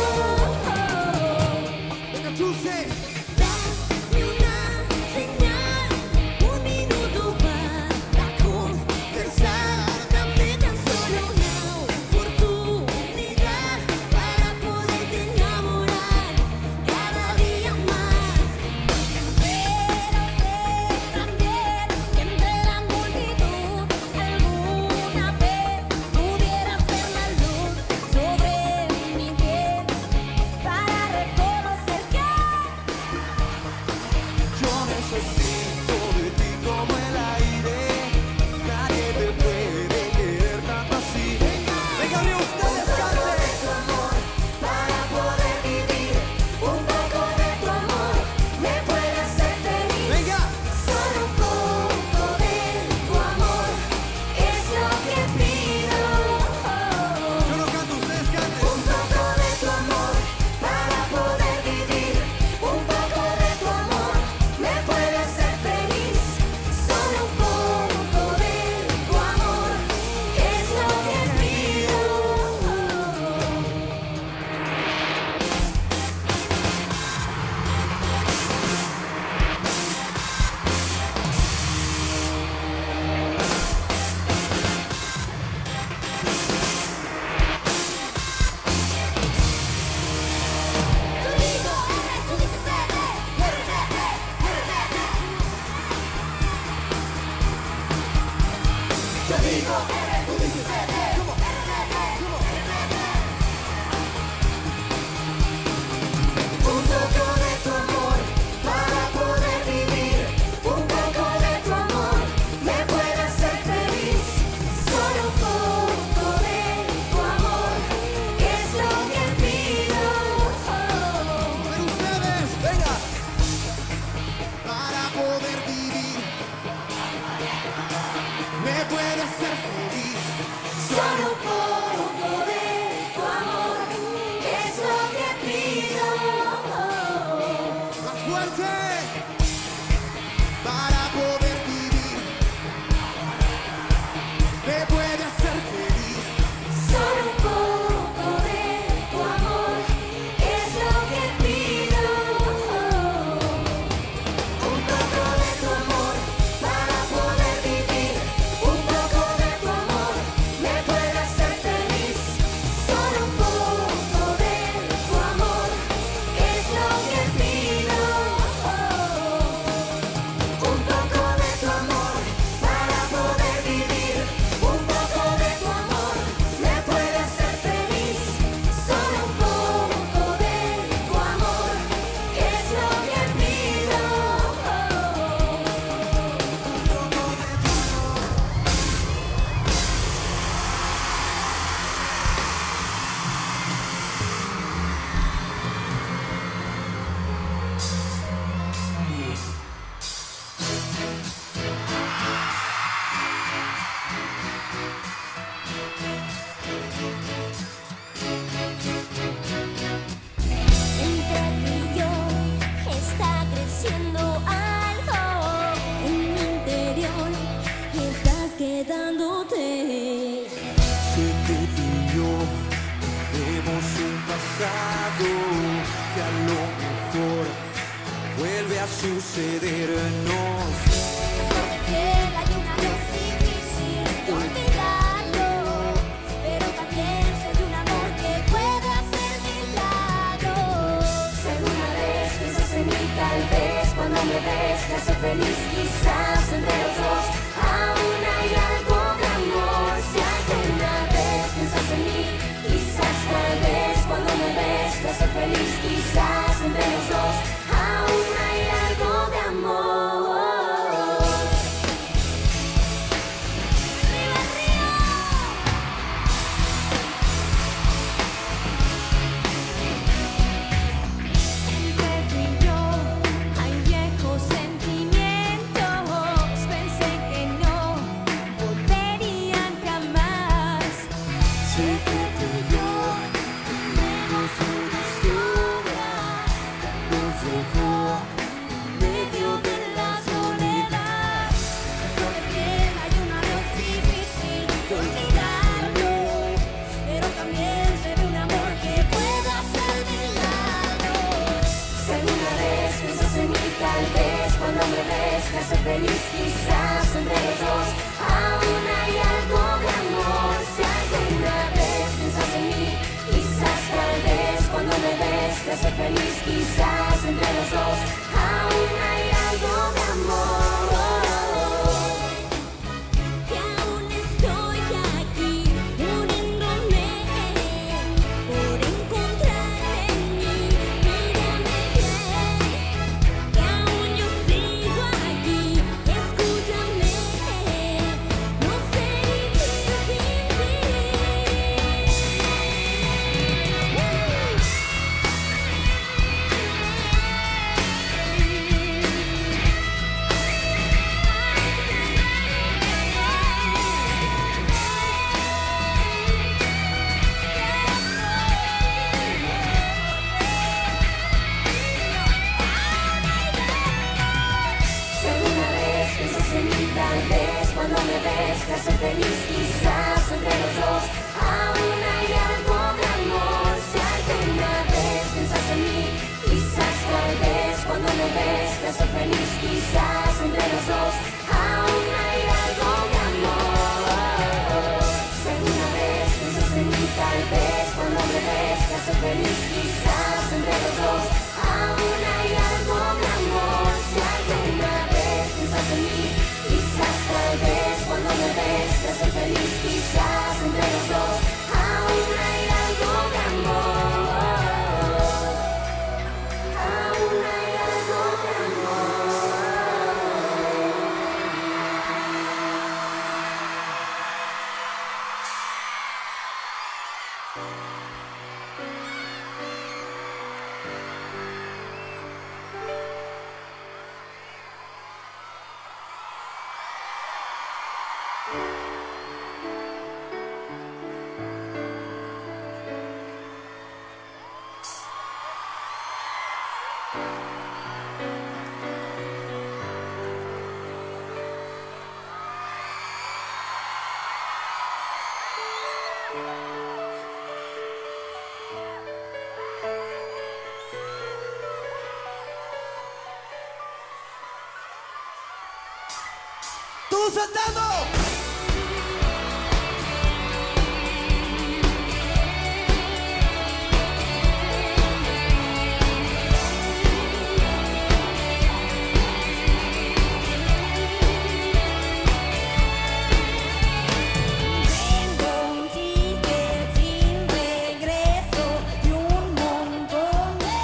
Venga, Chuse. dame una señal, un minuto para conversar, dame tan solo una oportunidad para poderte enamorar cada día más. Pero sé también que entre la multitud alguna vez pudieras ver la luz sobre mi piel para reconocer que Yo necesito de ti como el aire, nadie te puede querer tanto así. Venga, Río, ustedes canten. Tu amor para poder vivir, un poco de tu amor me puede hacer feliz. Venga, solo un poco de tu amor es lo que pido. Yo no canto, ustedes canten. Un poco de tu amor para poder vivir, un poco de tu amor me puede hacer feliz. Solo un poco de tu amor es lo que pido. Yo digo, tú dices, un poco de tu amor para poder vivir, un poco de tu amor me puede hacer feliz. Solo un poco de tu amor es lo que pido. Pero ustedes, venga, para poder vivir me puede hacer feliz. Solo un poco de tu amor es lo que pido. Más fuerte. Para poder vivir me puede hacer feliz. Solo un poco de tu amor es lo que pido. Un poco de tu amor para poder vivir, un poco de tu amor me puede hacer sucedernos. Porque queda y una vez difícil olvidarlo, pero también sé de un amor que puede hacer milagros. Si alguna vez piensas en mí, tal vez cuando me ves te hace feliz, quizás entre los dos aún hay algo de amor. Si alguna vez piensas en mí, quizás tal vez cuando me ves te hace feliz, quizás entre los dos aún hay algo de amor. ¡Arriba, arriba! Entre tú y yo hay viejos sentimientos. Pensé que no volverían jamás. Sé que tú y yo tenemos una historia que nos dejó en medio de la soledad. Porque queda y una vez difícil olvidarlo, pero también sé de un amor que puede hacer milagros. Si alguna vez piensas en mí, tal vez cuando me ves te hace feliz, quizás entre los dos aún hay algo de amor. Si alguna vez piensas en mí, quizás tal vez cuando me ves te hace feliz, quizás entre los dos aún hay algo de amor. Que aún estoy aquí muriéndome por encontrarte en mí. Mírame bien, que aún yo sigo aquí. Escúchame, no sé vivir sin ti. Si alguna vez piensas en mí, tal vez cuando me ves te hace feliz, quizás entre los dos aún hay algo de amor. Si alguna vez piensas en mí, quizás tal vez cuando me ves te hace feliz, quizás entre los dos aún hay algo de amor. Si alguna vez piensas en mí, tal vez cuando me ves te hace feliz, quizás entre los dos aún hay algo de amor. Si alguna vez piensas en mí, quizás tal vez cuando me ves te hace feliz, quizás entre los dos aún hay algo de amor. Aún hay algo de amor. ¡Todos saltando! Tengo un ticket sin regreso y un montón de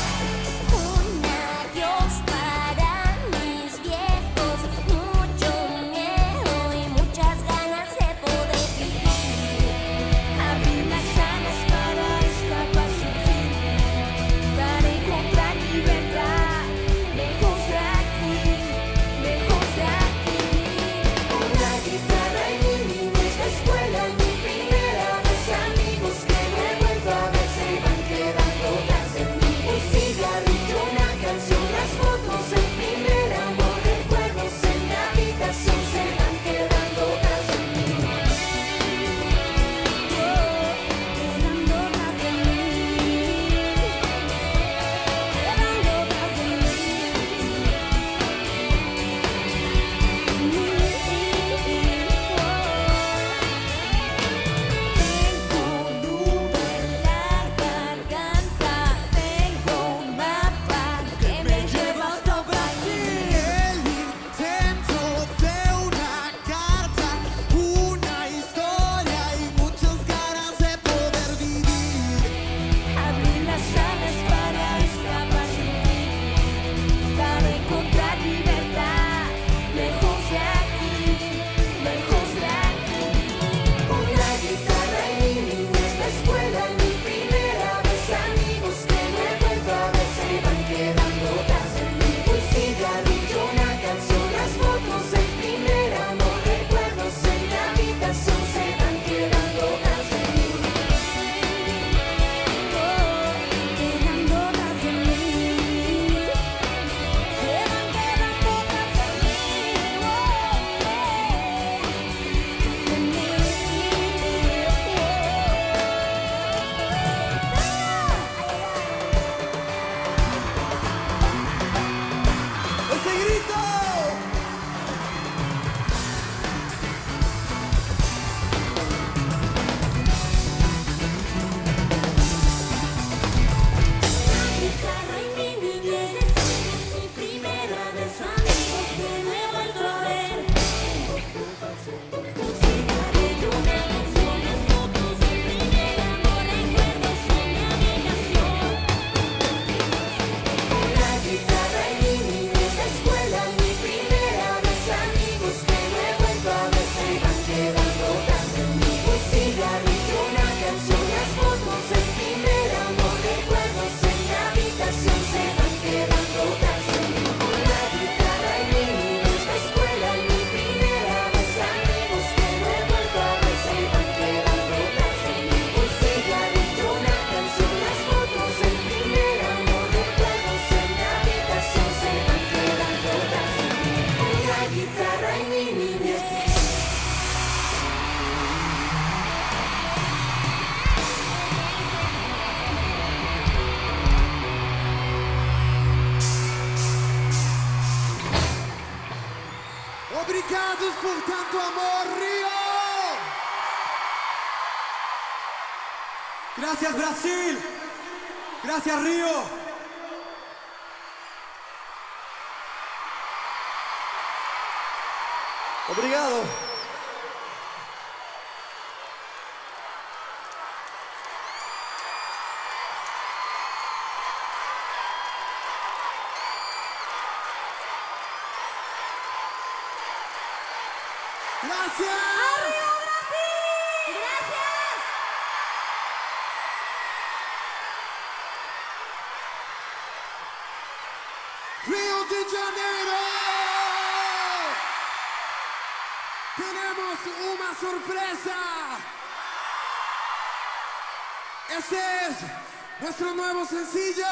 un adiós para mis viejos, mucho Obrigados por tanto amor, Rio! Gracias, Brasil! Gracias, Rio! Obrigado! Gracias! ¡Arriba, Brasil! ¡Gracias! Rio de Janeiro! Tenemos una sorpresa. Este es nuestro nuevo sencillo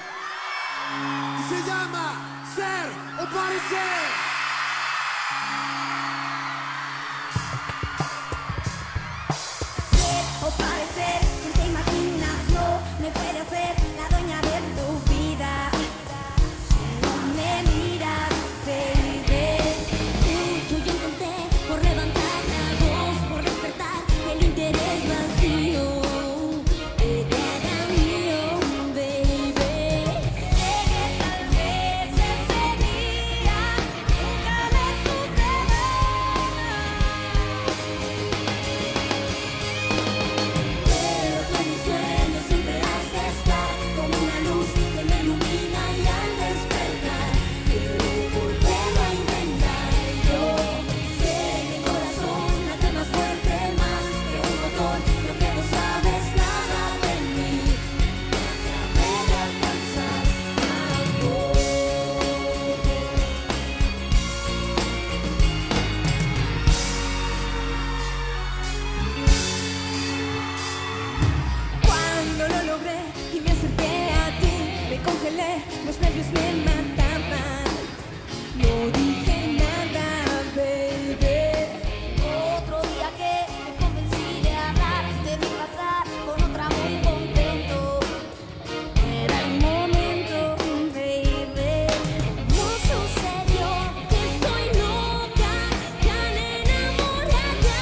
y se llama Ser o Parecer. O parecer, quien te imaginas no me puede hacer la dueña de tu vida. Si no me miras, baby. Tú, yo intenté por levantar la voz, por despertar el interés vacío de cada mío, baby. Sé que tal vez ese día nunca me sucederá. Pero tú en mis sueños siempre has de estar como una luz que me ilumina y al despertar quiero volverlo a intentar. Yo sé que el corazón late más fuerte, más que un motor, lo que no sabes nada de mí. Trataré de alcanzar amor. Cuando lo logré y me acerqué a ti, me congelé, los nervios me mataban. No dije nada, baby. Otro día que me convencí de hablar, te vi pasar con otra muy contento. Era el momento, baby. No sucedió, que estoy loca, tan enamorada.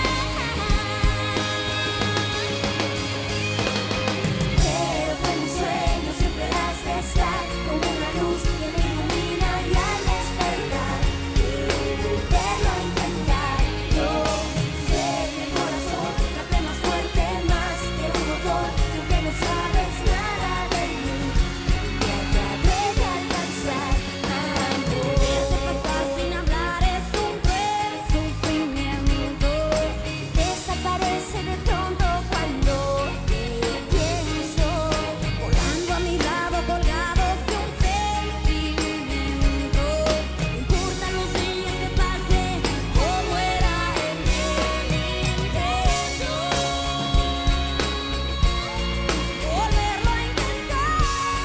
Pero tú en mis sueños siempre has de estar como una luz que me ilumina y al despertar quiero volverlo a intentar. Yo sé que el corazón late más fuerte, más que un motor, aunque no sabes nada de mí. Trataré de alcanzar amor. Verte pasar sin hablar es un cruel sufrimiento. Desaparece de pronto cuando te pienso, volando a mi lado, colgados de un sentimiento. No importan los días que pasen o muera en el intento. Volverlo a intentar.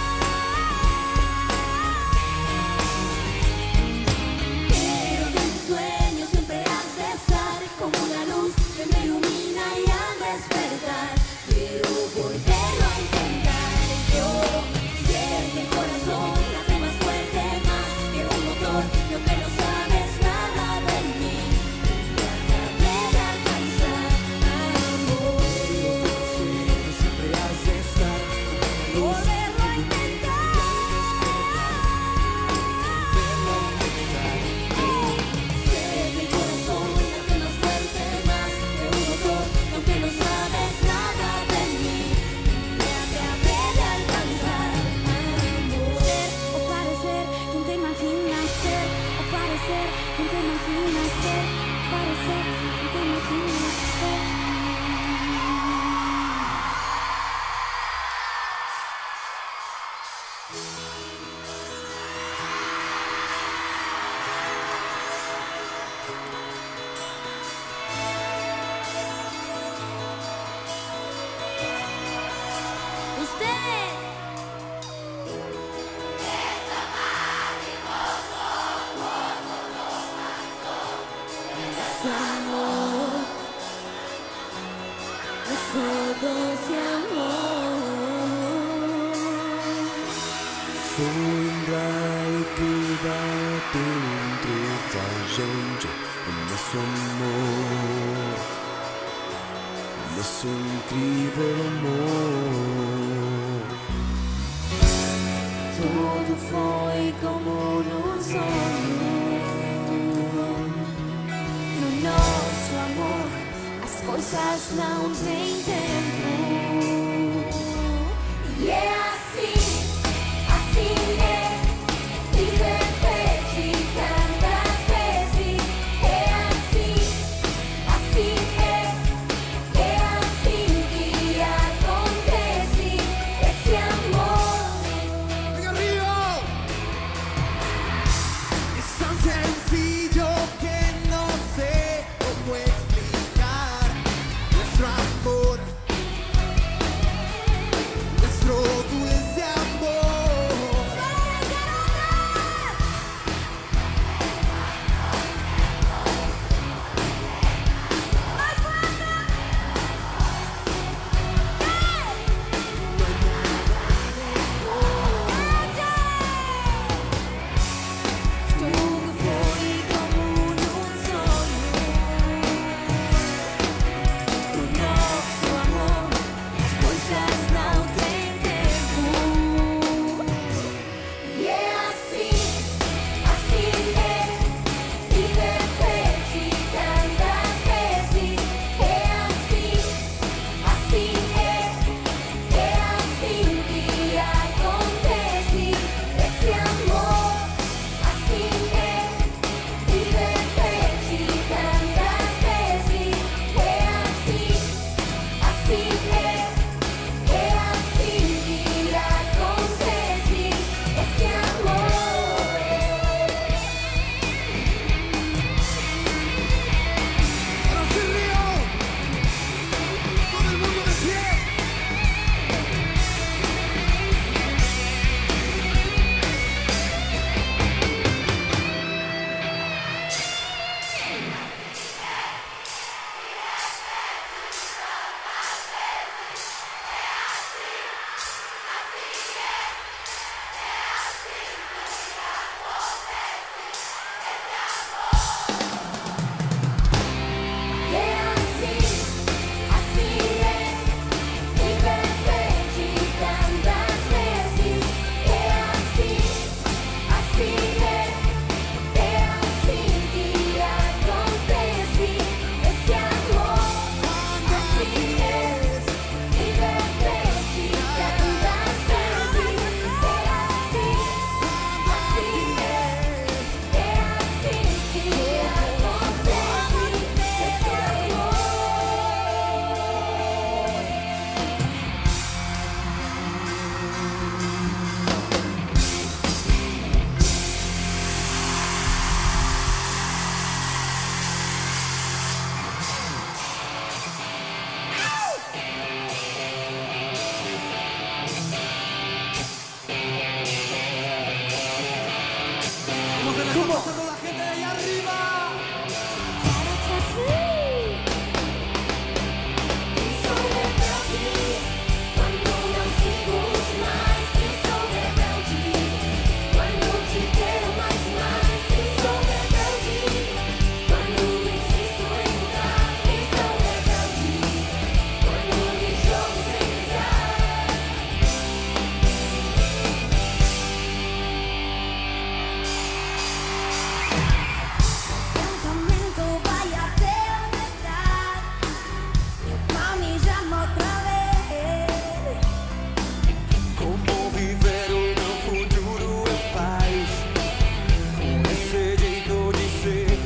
Pero en mis sueños siempre has de estar como una luz que me ilumina y al despertar quiero volverlo a intentar. Yo sé que el corazón late más fuerte, más que un motor, lo que no sabes nada de mí. Trataré de alcanzar amor. Siempre has de estar Volverlo a intentar. Sé que el corazón late más fuerte, más que un motor, aunque no sabes nada de mí. Trataré de alcanzar amor. Ser o parecer quien te imaginas ser, o parecer quien te imaginas ser, parecer quien te imaginas ser. Usted. Es amor, es todo ese amor. Sombra e cuidado entre a gente. incrível amor. Tudo foi como num sonho. No nosso amor, as coisas não têm tempo. E é assim, assim é. E repete tantas vezes. É assim, assim é. É assim que acontece esse amor. Venga, Río. Es tan sencillo que no sé cómo explicar nuestro amor, nuestro dulce amor. Tudo foi como num sonho. O nosso amor, as coisas não têm tempo. E é assim, assim é. E repete tantas vezes. É assim, assim é. É assim que acontece esse amor. Assim é, e repete tantas vezes. É assim, assim é. É assim que acontece esse amor. Ahora sí, Río. Todo el mundo de pie. É assim, assim é. E repete tantas vezes. É assim, assim é. É assim que acontece esse amor. Assim é. E repete tantas vezes. É assim, assim é. É assim que acontece esse amor. ¿Cómo se la está pasando la gente de allá arriba? E sou rebelde quando não sigo demais. E sou rebelde quando te quero mais e mais. E sou rebelde quando insisto em mudar. E sou rebelde quando me jogo sem pensar. Campamento vai até onde está. Meu pau me chama outra vez. Como viver o meu futuro em paz, com esse jeito de ser.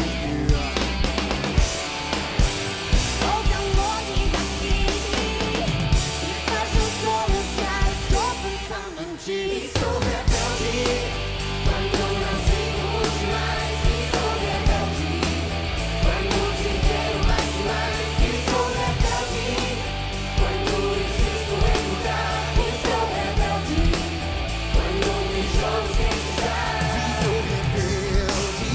Estou tão longe daqui. E faz o sol entrar. Estou pensando em ti. E sou rebelde quando não sigo demais. E sou rebelde quando te quero mais e mais. E sou rebelde quando insisto em mudar. E sou rebelde quando me jogo sem pensar. Sou rebelde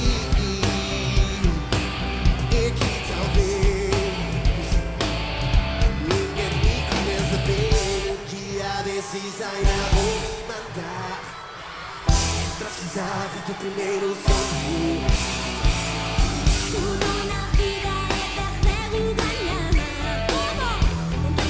e que talvez ninguém me conheça bem. Um dia desses ainda vou me mandar pesquisar do primeiro sonho. Tudo na vida é perder o ganhar. Como?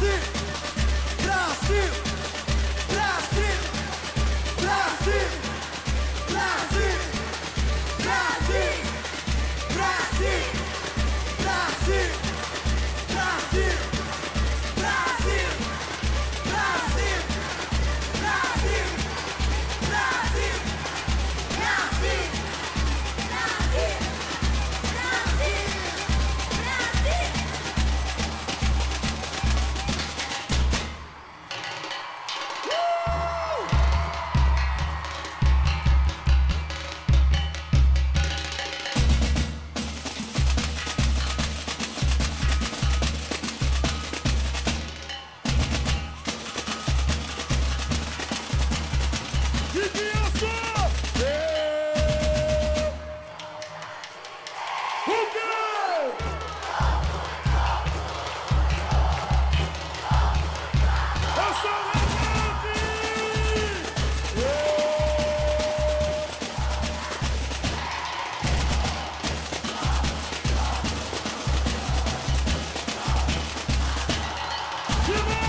Brasil, Brasil, Brasil, Brasil, Brasil, Brasil, Brasil, Brasil, Brasil, Brasil, Brasil, Brasil, Brasil, Brasil, Brasil, Come on!